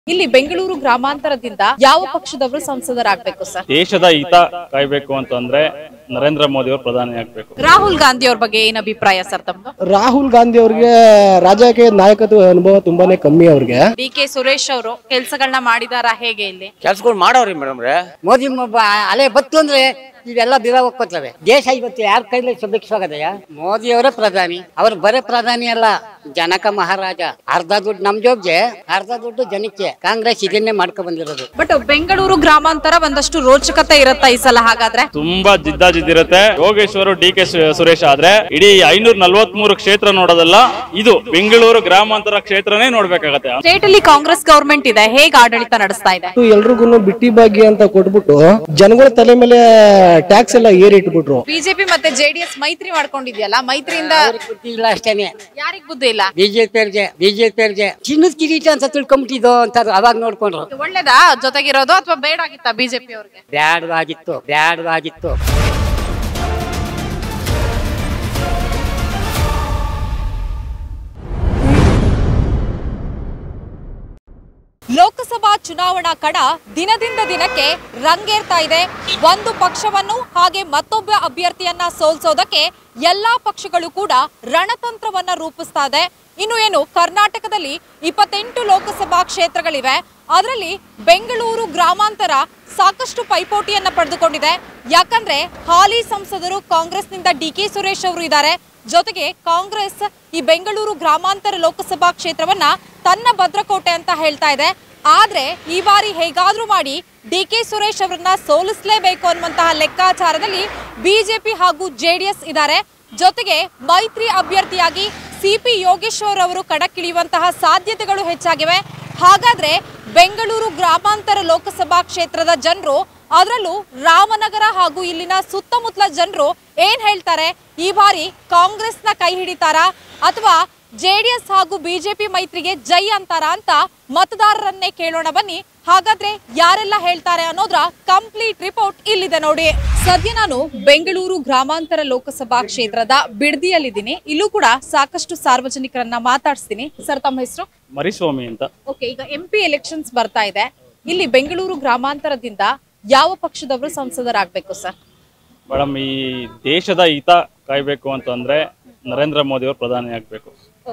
ಇಲ್ಲಿ ಬೆಂಗಳೂರು ಗ್ರಾಮಾಂತರದಿಂದ ಯಾವ ಪಕ್ಷದವರು ಸಂಸದರಾಗಬೇಕು ಸರ್? ದೇಶದ ಹಿತ ಕಾಯಬೇಕು ಅಂತಂದ್ರೆ ನರೇಂದ್ರ ಮೋದಿ ಅವರು ಪ್ರಧಾನಿ ಆಗಬೇಕು. ರಾಹುಲ್ ಗಾಂಧಿ ಅವ್ರ ಬಗ್ಗೆ ಏನ್ ಅಭಿಪ್ರಾಯ ಸರ್ ತಮ್ಮದು? ರಾಹುಲ್ ಗಾಂಧಿ ಅವ್ರಿಗೆ ರಾಜಕೀಯ ನಾಯಕತ್ವ ಅನುಭವ ತುಂಬಾನೇ ಕಮ್ಮಿ ಅವ್ರಿಗೆ. ಡಿ.ಕೆ. ಸುರೇಶ್ ಅವರು ಕೆಲಸಗಳನ್ನ ಮಾಡಿದಾರ ಹೇಗೆ? ಇಲ್ಲಿ ಕೆಲ್ಸಗಳು ಮಾಡವ್ರಿ ಮೇಡಮ್ ರೇ. ಮೋದಿ ಅಲೆ ಬತ್ತು ಅಂದ್ರೆ ಇವೆಲ್ಲ ದಿನ ಹೋಗ್ಕೋತವೆ. ದೇಶ ಇವತ್ತು ಯಾರ ಕೈಲಿ ಸುಭಿಕ್ಷವಾಗದಯ್ಯ? ಮೋದಿ ಅವರೇ ಪ್ರಧಾನಿ. ಅವ್ರು ಬರೇ ಪ್ರಧಾನಿ ಅಲ್ಲ, ಜನಕ ಮಹಾರಾಜ. ಅರ್ಧ ದುಡ್ಡು ನಮ್ ಜೋಬ್ಗೆ, ಅರ್ಧ ದುಡ್ಡು ಜನಕ್ಕೆ. ಕಾಂಗ್ರೆಸ್ ಇದನ್ನೇ ಮಾಡ್ಕೊ ಬಂದಿರೋದು. ಬಟ್ ಬೆಂಗಳೂರು ಗ್ರಾಮಾಂತರ ಒಂದಷ್ಟು ರೋಚಕತೆ ಇರುತ್ತಾ ಈ ಸಲ? ಹಾಗಾದ್ರೆ ತುಂಬಾ ಜಿದ್ದಾಜಿದ್ದಿರುತ್ತೆ. ಯೋಗೇಶ್ವರ್ ಡಿ.ಕೆ. ಸುರೇಶ್ ಆದ್ರೆ ಇಡೀ 543 ಕ್ಷೇತ್ರ ನೋಡೋದಲ್ಲ, ಇದು ಬೆಂಗಳೂರು ಗ್ರಾಮಾಂತರ ಕ್ಷೇತ್ರನೇ ನೋಡ್ಬೇಕಾಗತ್ತೆ. ಸ್ಟೇಟ್ ಅಲ್ಲಿ ಕಾಂಗ್ರೆಸ್ ಗವರ್ಮೆಂಟ್ ಇದೆ, ಹೇಗೆ ಆಡಳಿತ ನಡೆಸ್ತಾ ಇದೆ? ಎಲ್ರಿಗೂ ಬಿಟ್ಟಿ ಭಾಗ್ಯ ಅಂತ ಕೊಟ್ಬಿಟ್ಟು ಜನಗಳ ತಲೆ ಮೇಲೆ ಟ್ಯಾಕ್ಸ್ ಎಲ್ಲ ಏರಿ ಇಟ್ಬಿಟ್ರು. ಬಿಜೆಪಿ ಮತ್ತೆ ಜೆಡಿಎಸ್ ಮೈತ್ರಿ ಮಾಡ್ಕೊಂಡಿದ್ಯಲ್ಲ, ಮೈತ್ರಿಯಿಂದ ಬುದ್ಧಿ ಇಲ್ಲ ಅಷ್ಟೇನೆ. ಯಾರಿಗ್ ಬುದ್ಧಿ ಇಲ್ಲ? ಬಿಜೆಪಿ ಚಿನ್ನದ ಕಿರೀಟ ಅಂತ ತಿಳ್ಕೊಂಬಿಟ್ಟಿದ್ದು ಅಂತ ಅವಾಗ ನೋಡ್ಕೊಂಡ್ರು. ಒಳ್ಳೇದಾ ಜೊತೆಗಿರೋದು ಅಥವಾ ಬೇಡಾಗಿತ್ತಾ ಬಿಜೆಪಿ ಅವ್ರಿಗೆ? ಬ್ಯಾಡವಾಗಿತ್ತು. ಲೋಕಸಭಾ ಚುನಾವಣಾ ಕಣ ದಿನದಿಂದ ದಿನಕ್ಕೆ ರಂಗೇರ್ತಾ ಇದೆ. ಒಂದು ಪಕ್ಷವನ್ನು ಹಾಗೆ ಮತ್ತೊಬ್ಬ ಅಭ್ಯರ್ಥಿಯನ್ನ ಸೋಲ್ಸೋದಕ್ಕೆ ಎಲ್ಲಾ ಪಕ್ಷಗಳು ಕೂಡ ರಣತಂತ್ರವನ್ನ ರೂಪಿಸ್ತಾ ಇದೆ. ಇನ್ನು ಏನು ಕರ್ನಾಟಕದಲ್ಲಿ 28 ಲೋಕಸಭಾ ಕ್ಷೇತ್ರಗಳಿವೆ. ಅದರಲ್ಲಿ ಬೆಂಗಳೂರು ಗ್ರಾಮಾಂತರ ಸಾಕಷ್ಟು ಪೈಪೋಟಿಯನ್ನ ಪಡೆದುಕೊಂಡಿದೆ. ಯಾಕಂದ್ರೆ ಹಾಲಿ ಸಂಸದರು ಕಾಂಗ್ರೆಸ್ನಿಂದ ಡಿ.ಕೆ. ಸುರೇಶ್ ಅವರು ಇದ್ದಾರೆ. ಜೊತೆಗೆ ಕಾಂಗ್ರೆಸ್ ಈ ಬೆಂಗಳೂರು ಗ್ರಾಮಾಂತರ ಲೋಕಸಭಾ ಕ್ಷೇತ್ರವನ್ನ ತನ್ನ ಭದ್ರಕೋಟೆ ಅಂತ ಹೇಳ್ತಾ ಇದೆ. ಆದ್ರೆ ಈ ಬಾರಿ ಹೇಗಾದ್ರೂ ಮಾಡಿ ಡಿ.ಕೆ. ಸುರೇಶ್ ಅವರನ್ನ ಸೋಲಿಸಲೇಬೇಕು ಅನ್ನುವಂತಹ ಲೆಕ್ಕಾಚಾರದಲ್ಲಿ ಬಿಜೆಪಿ ಹಾಗೂ ಜೆಡಿಎಸ್ ಇದ್ದಾರೆ. ಜೊತೆಗೆ ಮೈತ್ರಿ ಅಭ್ಯರ್ಥಿಯಾಗಿ ಸಿ.ಪಿ. ಯೋಗೇಶ್ವರ್ ಅವರು ಕಣಕ್ಕಿಳಿಯುವಂತಹ ಸಾಧ್ಯತೆಗಳು ಹೆಚ್ಚಾಗಿವೆ. ಹಾಗಾದ್ರೆ ಬೆಂಗಳೂರು ಗ್ರಾಮಾಂತರ ಲೋಕಸಭಾ ಕ್ಷೇತ್ರದ ಜನರು, ಅದರಲ್ಲೂ ರಾಮನಗರ ಹಾಗೂ ಇಲ್ಲಿನ ಸುತ್ತಮುತ್ತಲ ಜನರು ಏನ್ ಹೇಳ್ತಾರೆ? ಈ ಬಾರಿ ಕಾಂಗ್ರೆಸ್ನ ಕೈ ಹಿಡಿತಾರಾ ಅಥವಾ ಜೆಡಿಎಸ್ ಹಾಗೂ ಬಿಜೆಪಿ ಮೈತ್ರಿಗೆ ಜೈ ಅಂತಾರ ಅಂತ ಮತದಾರರನ್ನೇ ಕೇಳೋಣ ಬನ್ನಿ. ಹಾಗಾದ್ರೆ ಯಾರೆಲ್ಲ ಹೇಳ್ತಾರೆ ಅನ್ನೋದ್ರ ಕಂಪ್ಲೀಟ್ ರಿಪೋರ್ಟ್ ಇಲ್ಲಿದೆ ನೋಡಿ. ಸದ್ಯ ನಾನು ಬೆಂಗಳೂರು ಗ್ರಾಮಾಂತರ ಲೋಕಸಭಾ ಕ್ಷೇತ್ರದ ಬಿಡದಿಯಲ್ಲಿದ್ದೀನಿ. ಇಲ್ಲೂ ಕೂಡ ಸಾಕಷ್ಟು ಸಾರ್ವಜನಿಕರನ್ನ ಮಾತಾಡಿಸ್ತೀನಿ. ಸರ್, ತಮ್ಮ ಹೆಸರು? ಮರಿಸ್ವಾಮಿ ಅಂತ. ಓಕೆ, ಈಗ MP ಎಲೆಕ್ಷನ್ಸ್ ಬರ್ತಾ ಇದೆ. ಇಲ್ಲಿ ಬೆಂಗಳೂರು ಗ್ರಾಮಾಂತರದಿಂದ ಯಾವ ಪಕ್ಷದವರು ಸಂಸದರಾಗಬೇಕು ಸರ್? ಮೇಡಮ್, ಈ ದೇಶದ ಹಿತ ಕಾಯ್ಬೇಕು ಅಂತಂದ್ರೆ ನರೇಂದ್ರ ಮೋದಿ ಅವರು ಪ್ರಧಾನಿ ಆಗ್ಬೇಕು.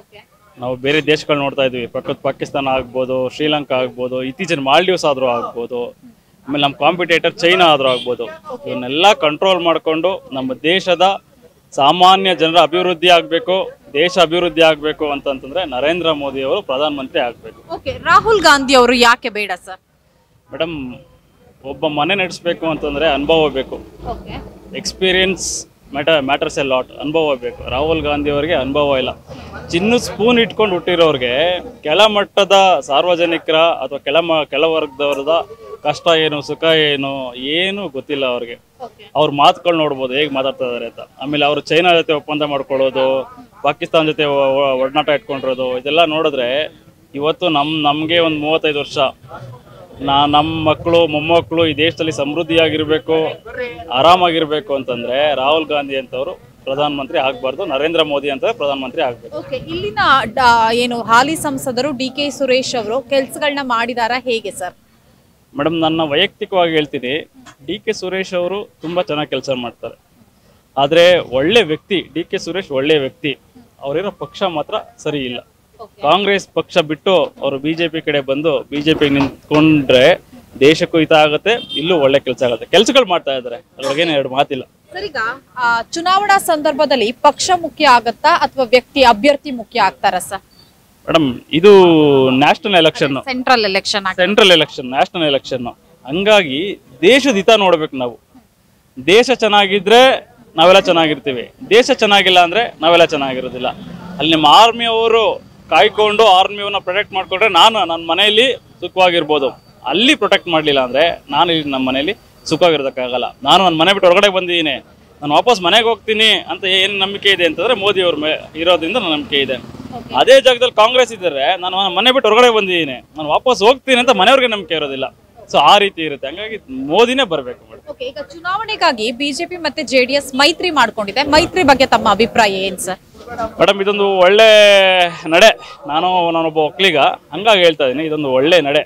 ನಾವು ಬೇರೆ ದೇಶಗಳು ನೋಡ್ತಾ ಇದ್ವಿ, ಪಕ್ಕದ ಪಾಕಿಸ್ತಾನ ಆಗ್ಬೋದು, ಶ್ರೀಲಂಕಾ ಆಗ್ಬೋದು, ಇತ್ತೀಚಿನ ಮಾಲ್ಡೀವ್ಸ್ ಆದ್ರೂ ಆಗ್ಬೋದು, ಆಮೇಲೆ ನಮ್ಮ ಕಾಂಪಿಟೇಟರ್ ಚೈನಾ ಆದ್ರೂ ಆಗ್ಬೋದು. ಇವನ್ನೆಲ್ಲ ಕಂಟ್ರೋಲ್ ಮಾಡಿಕೊಂಡು ನಮ್ಮ ದೇಶದ ಸಾಮಾನ್ಯ ಜನರ ಅಭಿವೃದ್ಧಿ ಆಗ್ಬೇಕು, ದೇಶ ಅಭಿವೃದ್ಧಿ ಆಗ್ಬೇಕು ಅಂತಂದ್ರೆ ನರೇಂದ್ರ ಮೋದಿ ಅವರು ಪ್ರಧಾನಮಂತ್ರಿ ಆಗ್ಬೇಕು. ರಾಹುಲ್ ಗಾಂಧಿ ಅವರು ಯಾಕೆ ಬೇಡ ಸರ್? ಮೇಡಮ್, ಒಬ್ಬ ಮನೆ ನಡೆಸಬೇಕು ಅಂತಂದ್ರೆ ಅನುಭವ ಬೇಕು. Experience matters a lot. ಅನುಭವ ಬೇಕು. ರಾಹುಲ್ ಗಾಂಧಿ ಅವರಿಗೆ ಅನುಭವ ಇಲ್ಲ. ಚಿನ್ನದ ಸ್ಪೂನ್ ಇಟ್ಕೊಂಡು ಹುಟ್ಟಿರೋರಿಗೆ ಕೆಳಮಟ್ಟದ ಸಾರ್ವಜನಿಕರ ಅಥವಾ ಕೆಳವರ್ಗದವ್ರದ ಕಷ್ಟ ಏನು, ಸುಖ ಏನು ಗೊತ್ತಿಲ್ಲ ಅವ್ರಿಗೆ. ಅವ್ರ ಮಾತುಗಳು ನೋಡ್ಬೋದು ಹೇಗೆ ಮಾತಾಡ್ತಾ ಇದಾರೆ ಅಂತ. ಆಮೇಲೆ ಅವರು ಚೈನಾ ಜೊತೆ ಒಪ್ಪಂದ ಮಾಡ್ಕೊಳ್ಳೋದು, ಪಾಕಿಸ್ತಾನ ಜೊತೆ ಒಡನಾಟ ಇಟ್ಕೊಂಡಿರೋದು, ಇದೆಲ್ಲ ನೋಡಿದ್ರೆ ಇವತ್ತು ನಮಗೆ ಒಂದು 35 ವರ್ಷ ನಮ್ಮ ಮಕ್ಕಳು ಮೊಮ್ಮಕ್ಕಳು ಈ ದೇಶದಲ್ಲಿ ಸಮೃದ್ಧಿಯಾಗಿರ್ಬೇಕು, ಆರಾಮಾಗಿರ್ಬೇಕು ಅಂತಂದ್ರೆ ರಾಹುಲ್ ಗಾಂಧಿ ಅಂತವರು ಪ್ರಧಾನಮಂತ್ರಿ ಆಗ್ಬಾರ್ದು, ನರೇಂದ್ರ ಮೋದಿ ಅಂತ ಪ್ರಧಾನಮಂತ್ರಿ ಆಗ್ಬೇಕು. ಇಲ್ಲಿನ ಏನು ಹಾಲಿ ಸಂಸದರು ಡಿ.ಕೆ. ಸುರೇಶ್ ಅವರು ಕೆಲಸಗಳನ್ನ ಮಾಡಿದಾರ ಹೇಗೆ ಸರ್? ಮೇಡಮ್, ನನ್ನ ವೈಯಕ್ತಿಕವಾಗಿ ಹೇಳ್ತೀನಿ, ಡಿ.ಕೆ. ಸುರೇಶ್ ಅವರು ತುಂಬಾ ಚೆನ್ನಾಗಿ ಕೆಲಸ ಮಾಡ್ತಾರೆ. ಆದ್ರೆ ಒಳ್ಳೆ ವ್ಯಕ್ತಿ ಡಿ.ಕೆ. ಸುರೇಶ್, ಒಳ್ಳೆ ವ್ಯಕ್ತಿ. ಅವರಿರೋ ಪಕ್ಷ ಮಾತ್ರ ಸರಿ ಇಲ್ಲ. ಕಾಂಗ್ರೆಸ್ ಪಕ್ಷ ಬಿಟ್ಟು ಅವರು ಬಿಜೆಪಿ ಕಡೆ ಬಂದು ಬಿಜೆಪಿ ನಿಂತ್ಕೊಂಡ್ರೆ ದೇಶಕ್ಕೂ ಹಿತ ಆಗುತ್ತೆ, ಇಲ್ಲೂ ಒಳ್ಳೆ ಕೆಲಸ ಆಗುತ್ತೆ. ಕೆಲಸಗಳು ಮಾಡ್ತಾ ಇದಾರೆ, ಅದ್ರಾಗೇನು ಎರಡು ಮಾತಿಲ್ಲ. ಸರಿಗ ಚುನಾವಣಾ ಸಂದರ್ಭದಲ್ಲಿ ಪಕ್ಷ ಮುಖ್ಯ ಆಗತ್ತಾ ಅಥವಾ ವ್ಯಕ್ತಿ ಅಭ್ಯರ್ಥಿ ಮುಖ್ಯ ಆಗ್ತಾರ ಸರ್? ಮೇಡಮ್, ಇದು national election, central election, national election. ಹಂಗಾಗಿ ದೇಶದ ಹಿತ ನೋಡ್ಬೇಕು ನಾವು. ದೇಶ ಚೆನ್ನಾಗಿದ್ರೆ ನಾವೆಲ್ಲ ಚೆನ್ನಾಗಿರ್ತೀವಿ, ದೇಶ ಚೆನ್ನಾಗಿಲ್ಲ ಅಂದ್ರೆ ನಾವೆಲ್ಲ ಚೆನ್ನಾಗಿರೋದಿಲ್ಲ. ಅಲ್ಲಿ ನಿಮ್ಮ ಆರ್ಮಿಯವರು ಕಾಯ್ಕೊಂಡು ಆರ್ಮಿಯವ್ರನ್ನ ಪ್ರೊಟೆಕ್ಟ್ ಮಾಡ್ಕೊಂಡ್ರೆ ನನ್ನ ಮನೆಯಲ್ಲಿ ಸುಖವಾಗಿರ್ಬೋದು. ಅಲ್ಲಿ ಪ್ರೊಟೆಕ್ಟ್ ಮಾಡಲಿಲ್ಲ ಅಂದ್ರೆ ನಾನು ಇಲ್ಲಿ ನಮ್ಮ ಮನೆಯಲ್ಲಿ ಸುಖವಾಗಿರೋದಕ್ಕಾಗಲ್ಲ. ನಾನು ನನ್ನ ಮನೆ ಬಿಟ್ಟು ಹೊರಗಡೆ ಬಂದಿದ್ದೀನಿ, ನಾನು ವಾಪಸ್ ಮನೆಗೆ ಹೋಗ್ತೀನಿ ಅಂತ ಏನು ನಂಬಿಕೆ ಇದೆ ಅಂತಂದ್ರೆ ಮೋದಿ ಅವ್ರ ಇರೋದ್ರಿಂದ ನನ್ನ ನಂಬಿಕೆ ಇದೆ. ಅದೇ ಜಾಗದಲ್ಲಿ ಕಾಂಗ್ರೆಸ್ ಇದ್ದರೆ ನಾನು ಮನೆ ಬಿಟ್ಟು ಹೊರಗಡೆ ಬಂದಿದ್ದೀನಿ, ನಾನು ವಾಪಸ್ ಹೋಗ್ತೀನಿ ಅಂತ ಮನೆಯವ್ರಿಗೆ ನಂಬಿಕೆ ಇರೋದಿಲ್ಲ. ಸೊ ಆ ರೀತಿ ಇರುತ್ತೆ. ಹಂಗಾಗಿ ಮೋದಿನೇ ಬರಬೇಕು. ಈಗ ಚುನಾವಣೆಗಾಗಿ ಬಿಜೆಪಿ ಮತ್ತೆ ಜೆಡಿಎಸ್ ಮೈತ್ರಿ ಮಾಡ್ಕೊಂಡಿದೆ. ಮೈತ್ರಿ ಬಗ್ಗೆ ತಮ್ಮ ಅಭಿಪ್ರಾಯ ಏನು ಸರ್? ಮೇಡಮ್, ಇದೊಂದು ಒಳ್ಳೆ ನಡೆ. ನಾನೊಬ್ಬ ಒಕ್ಕಲಿಗ, ಹಂಗಾಗಿ ಹೇಳ್ತಾ ಇದ್ದೀನಿ, ಇದೊಂದು ಒಳ್ಳೆ ನಡೆ.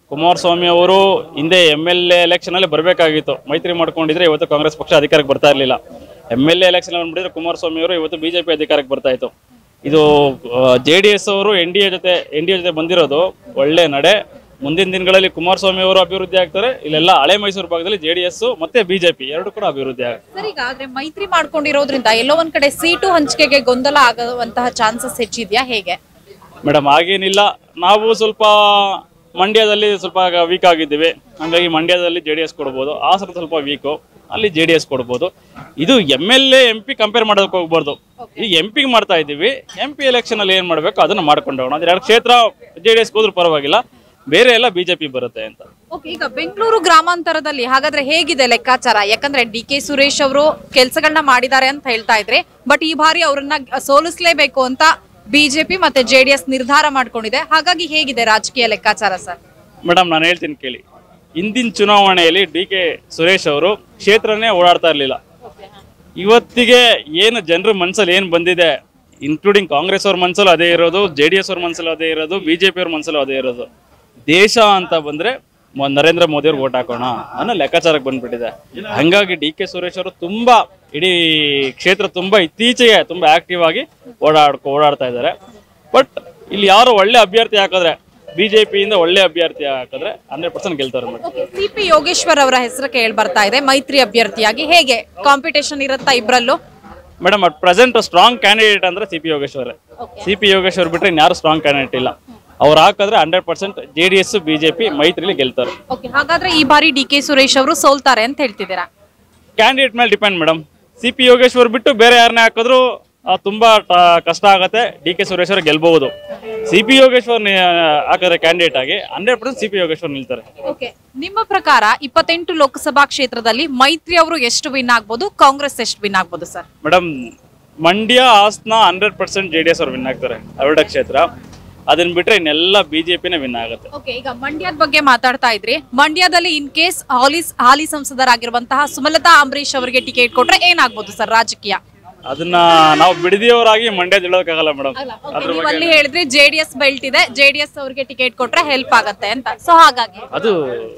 ಕುಮಾರಸ್ವಾಮಿ ಅವರು ಹಿಂದೆ MLA ಎಲೆಕ್ಷನ್ ಅಲ್ಲಿ ಬರಬೇಕಾಗಿತ್ತು, ಮೈತ್ರಿ ಮಾಡ್ಕೊಂಡಿದ್ರೆ ಇವತ್ತು ಕಾಂಗ್ರೆಸ್ ಪಕ್ಷ ಅಧಿಕಾರಕ್ಕೆ ಬರ್ತಾ ಇರಲಿಲ್ಲ. MLA ಎಲೆಕ್ಷನ್ ಬಂದ್ಬಿಟ್ಟಿದ್ರೆ ಕುಮಾರಸ್ವಾಮಿ ಅವರು ಇವತ್ತು ಬಿಜೆಪಿ ಅಧಿಕಾರಕ್ಕೆ ಬರ್ತಾ ಇತ್ತು. ಇದು JDS ಅವರು NDA ಜೊತೆ ಬಂದಿರೋದು ಒಳ್ಳೆ ನಡೆ. ಮುಂದಿನ ದಿನಗಳಲ್ಲಿ ಕುಮಾರಸ್ವಾಮಿ ಅವರು ಅಭಿವೃದ್ಧಿ ಆಗ್ತಾರೆ. ಇಲ್ಲೆಲ್ಲ ಹಳೆ ಮೈಸೂರು ಭಾಗದಲ್ಲಿ JDS ಮತ್ತೆ ಬಿಜೆಪಿ ಎರಡು ಕೂಡ ಅಭಿವೃದ್ಧಿ ಆಗುತ್ತೆ. ಸರ್, ಈಗ ಆದ್ರೆ ಮೈತ್ರಿ ಮಾಡ್ಕೊಂಡಿರೋದ್ರಿಂದ ಎಲ್ಲೋ ಒಂದ್ ಕಡೆ ಸೀಟು ಹಂಚಿಕೆಗೆ ಗೊಂದಲ ಆಗುವಂತಹ ಚಾನ್ಸಸ್ ಹೆಚ್ಚಿದ್ಯಾ, ಹೇಗೆ? ಮೇಡಮ್ ಹಾಗೇನಿಲ್ಲ, ನಾವು ಸ್ವಲ್ಪ ಮಂಡ್ಯದಲ್ಲಿ ಸ್ವಲ್ಪ ವೀಕ್ ಆಗಿದ್ದೀವಿ, ಹಾಗಾಗಿ ಮಂಡ್ಯದಲ್ಲಿ JDS ಕೊಡ್ಬೋದು. ಹಾಸನ ಸ್ವಲ್ಪ ವೀಕು, ಅಲ್ಲಿ JDS ಕೊಡ್ಬೋದು. ಇದು MLA MP ಕಂಪೇರ್ ಮಾಡೋದಕ್ಕೆ ಹೋಗ್ಬಾರ್ದು. ಈಗ MP ಮಾಡ್ತಾ ಇದ್ದೀವಿ, MP ಎಲೆಕ್ಷನ್ ಅಲ್ಲಿ ಏನ್ ಮಾಡ್ಬೇಕು ಅದನ್ನ ಮಾಡ್ಕೊಂಡು ಹೋಗೋಣ. ಅಂದ್ರೆ 2 ಕ್ಷೇತ್ರ JDS ಹೋದ್ರೂ ಪರವಾಗಿಲ್ಲ, ಬೇರೆ ಎಲ್ಲ ಬಿಜೆಪಿ ಬರುತ್ತೆ ಅಂತ. ಈಗ ಬೆಂಗಳೂರು ಗ್ರಾಮಾಂತರದಲ್ಲಿ ಹಾಗಾದ್ರೆ ಹೇಗಿದೆ ಲೆಕ್ಕಾಚಾರ? ಯಾಕಂದ್ರೆ DK ಸುರೇಶ್ ಅವರು ಕೆಲಸಗಳನ್ನ ಮಾಡಿದ್ದಾರೆ ಅಂತ ಹೇಳ್ತಾ ಇದ್ರೆ, ಬಟ್ ಈ ಬಾರಿ ಅವರನ್ನ ಸೋಲಿಸಲೇಬೇಕು ಅಂತ ಬಿಜೆಪಿ ಮತ್ತೆ JDS ನಿರ್ಧಾರ ಮಾಡ್ಕೊಂಡಿದೆ. ಹಾಗಾಗಿ ಹೇಗಿದೆ ರಾಜಕೀಯ ಲೆಕ್ಕಾಚಾರ ಸರ್? ಮೇಡಮ್ ನಾನು ಹೇಳ್ತೀನಿ ಕೇಳಿ, ಹಿಂದಿನ ಚುನಾವಣೆಯಲ್ಲಿ DK ಸುರೇಶ್ ಅವರು ಕ್ಷೇತ್ರನೇ ಓಡಾಡ್ತಾ ಇರಲಿಲ್ಲ. ಇವತ್ತಿಗೆ ಏನು ಜನರ ಮನಸ್ಸಲ್ಲಿ ಏನು ಬಂದಿದೆ, ಇನ್ಕ್ಲೂಡಿಂಗ್ ಕಾಂಗ್ರೆಸ್ ಅವ್ರ ಮನಸ್ಸಲ್ಲೂ ಅದೇ ಇರೋದು, JDS ಅವ್ರ ಮನಸ್ಸಲ್ಲೂ ಅದೇ ಇರೋದು, ಬಿಜೆಪಿ ಅವ್ರ ಮನಸ್ಸಲ್ಲೂ ಅದೇ ಇರೋದು. ದೇಶ ಅಂತ ಬಂದ್ರೆ ನರೇಂದ್ರ ಮೋದಿ ಅವ್ರಿಗೆ ಓಟ್ ಹಾಕೋಣ ಅನ್ನೋ ಲೆಕ್ಕಾಚಾರಕ್ಕೆ ಬಂದ್ಬಿಟ್ಟಿದೆ. ಹಂಗಾಗಿ DK ಸುರೇಶ್ ಅವರು ತುಂಬಾ ಇಡೀ ಕ್ಷೇತ್ರ ತುಂಬಾ ಇತ್ತೀಚೆಗೆ ತುಂಬಾ ಆಕ್ಟಿವ್ ಆಗಿ ಓಡಾಡ್ತಾ ಇದ್ದಾರೆ. ಬಟ್ ಇಲ್ಲಿ ಯಾರು ಒಳ್ಳೆ ಅಭ್ಯರ್ಥಿ ಹಾಕಿದ್ರೆ, ಬಿಜೆಪಿಯಿಂದ ಒಳ್ಳೆ ಅಭ್ಯರ್ಥಿ ಹಾಕಿದ್ರೆ 100% ಗೆಲ್ತಾರೆ ಮೇಡಮ್. CP ಯೋಗೇಶ್ವರ್ ಅವರ ಹೆಸರು ಕೇಳಿ ಬರ್ತಾ ಇದೆ ಮೈತ್ರಿ ಅಭ್ಯರ್ಥಿಯಾಗಿ. ಹೇಗೆ ಕಾಂಪಿಟೇಷನ್ ಇರುತ್ತಾ ಇಬ್ರಲ್ಲೂ? Madam at present strong candidate ಅಂದ್ರೆ CP ಯೋಗೇಶ್ವರ್. CP ಯೋಗೇಶ್ವರ್ ಬಿಟ್ರೆ ಇನ್ಯಾರು ಸ್ಟ್ರಾಂಗ್ ಕ್ಯಾಂಡಿಡೇಟ್ ಇಲ್ಲ. ಅವ್ರು ಹಾಕಿದ್ರೆ 100% JDS ಬಿಜೆಪಿ ಮೈತ್ರಿಲಿ ಗೆಲ್ತಾರೆ. ಹಾಗಾದ್ರೆ ಈ ಬಾರಿ DK ಸುರೇಶ್ ಅವರು ಸೋಲ್ತಾರೆ ಅಂತ ಹೇಳ್ತಿದ್ದೀರಾ? ಕ್ಯಾಂಡಿಡೇಟ್ ಮೇಲೆ ಡಿಪೆಂಡ್ ಮೇಡಮ್. CP ಯೋಗೇಶ್ವರ್ ಬಿಟ್ಟು ಬೇರೆ ಯಾರನ್ನೇ ಹಾಕಿದ್ರು ತುಂಬಾ ಕಷ್ಟ ಆಗತ್ತೆ. DK ಸುರೇಶ್ ಅವರು ಗೆಲ್ಬಹುದು. CP ಯೋಗೇಶ್ವರ್ ಹಾಕಿದ್ರೆ ಕ್ಯಾಂಡಿಡೇಟ್ ಆಗಿ 100% CP ಯೋಗೇಶ್ವರ್ ನಿಲ್ತಾರೆ. ನಿಮ್ಮ ಪ್ರಕಾರ 28 ಲೋಕಸಭಾ ಕ್ಷೇತ್ರದಲ್ಲಿ ಮೈತ್ರಿ ಅವರು ಎಷ್ಟು ವಿನ್ ಆಗ್ಬೋದು, ಕಾಂಗ್ರೆಸ್ ಎಷ್ಟು ವಿನ್ ಆಗ್ಬೋದು sir? Madam Mandya, Hassan 100% JDS ಅವ್ರು ವಿನ್ ಆಗ್ತಾರೆ, 2 ಕ್ಷೇತ್ರ. ಅದನ್ನ ಬಿಟ್ರೆ ಇನ್ನೆಲ್ಲ ಬಿಜೆಪಿನೇ ವಿನ್ ಆಗುತ್ತೆ. ಈಗ ಮಂಡ್ಯದ ಬಗ್ಗೆ ಮಾತಾಡ್ತಾ ಇದ್ರಿ, ಮಂಡ್ಯದಲ್ಲಿ ಇನ್ ಕೇಸ್ ಹಾಲಿ ಸಂಸದರಾಗಿರುವಂತಹ ಸುಮಲತಾ ಅಂಬರೀಶ್ ಅವರಿಗೆ ಟಿಕೆಟ್ ಕೊಟ್ರೆ ಏನಾಗ್ಬೋದು ಸರ್ ರಾಜಕೀಯ? ಅದನ್ನ ನಾವು ಬಿಡದಿಯವರಾಗಿ ಮಂಡ್ಯದ ಹೇಳೋಕ್ಕಾಗಲ್ಲ ಮೇಡಮ್. ಅಲ್ಲಿ ಹೇಳಿದ್ರೆ JDS ಬೆಲ್ಟ್ ಇದೆ, JDS ಅವ್ರಿಗೆ ಟಿಕೆಟ್ ಕೊಟ್ರೆ ಹೆಲ್ಪ್ ಆಗತ್ತೆ ಅಂತ. ಸೊ ಹಾಗಾಗಿ ಅದು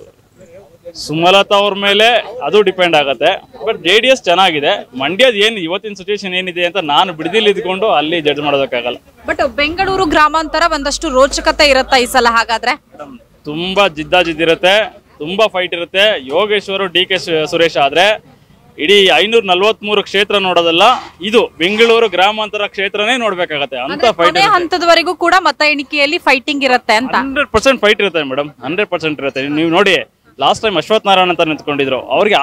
ಸುಮಲತಾ ಅವ್ರ ಮೇಲೆ ಅದು ಡಿಪೆಂಡ್ ಆಗತ್ತೆ. ಬಟ್ JDS ಚೆನ್ನಾಗಿದೆ. ಮಂಡ್ಯದ ಏನು ಇವತ್ತಿನ ಸಿಚುವೇಶನ್ ಏನಿದೆ ಅಂತ ನಾನು ಬಿಡದಿಲ್ಲಿ ಇದ್ಕೊಂಡು ಅಲ್ಲಿ ಜಡ್ಜ್ ಮಾಡೋದಕ್ಕಾಗಲ್ಲ. ಬಟ್ ಬೆಂಗಳೂರು ಗ್ರಾಮಾಂತರ ಒಂದಷ್ಟು ರೋಚಕತೆ ಇರುತ್ತಾ ಈ ಸಲ? ಹಾಗಾದ್ರೆ ತುಂಬಾ ಜಿದ್ದಾಜಿದ್ದಿರುತ್ತೆ, ತುಂಬಾ ಫೈಟ್ ಇರುತ್ತೆ. ಯೋಗೇಶ್ವರು DK ಸುರೇಶ್ ಆದ್ರೆ ಇಡೀ 543 ಕ್ಷೇತ್ರ ನೋಡೋದಲ್ಲ, ಇದು ಬೆಂಗಳೂರು ಗ್ರಾಮಾಂತರ ಕ್ಷೇತ್ರನೇ ನೋಡ್ಬೇಕಾಗತ್ತೆ ಅಂತ ಫೈಟ್. ಹಂತದವರೆಗೂ ಕೂಡ ಮತ ಎಣಿಕೆಯಲ್ಲಿ ಫೈಟಿಂಗ್ ಇರುತ್ತೆ ಅಂತ 100% ಫೈಟ್ ಇರುತ್ತೆ ಮೇಡಮ್, 100% ಇರುತ್ತೆ. ನೀವು ನೋಡಿ, ಲಾಸ್ಟ್ ಟೈಮ್ ಅಶ್ವಥ್ ನಾರಾಯಣ್ ಅಂತ ನಿಂತ್ಕೊಂಡಿದ್ರು, ಅವ್ರಿಗೆ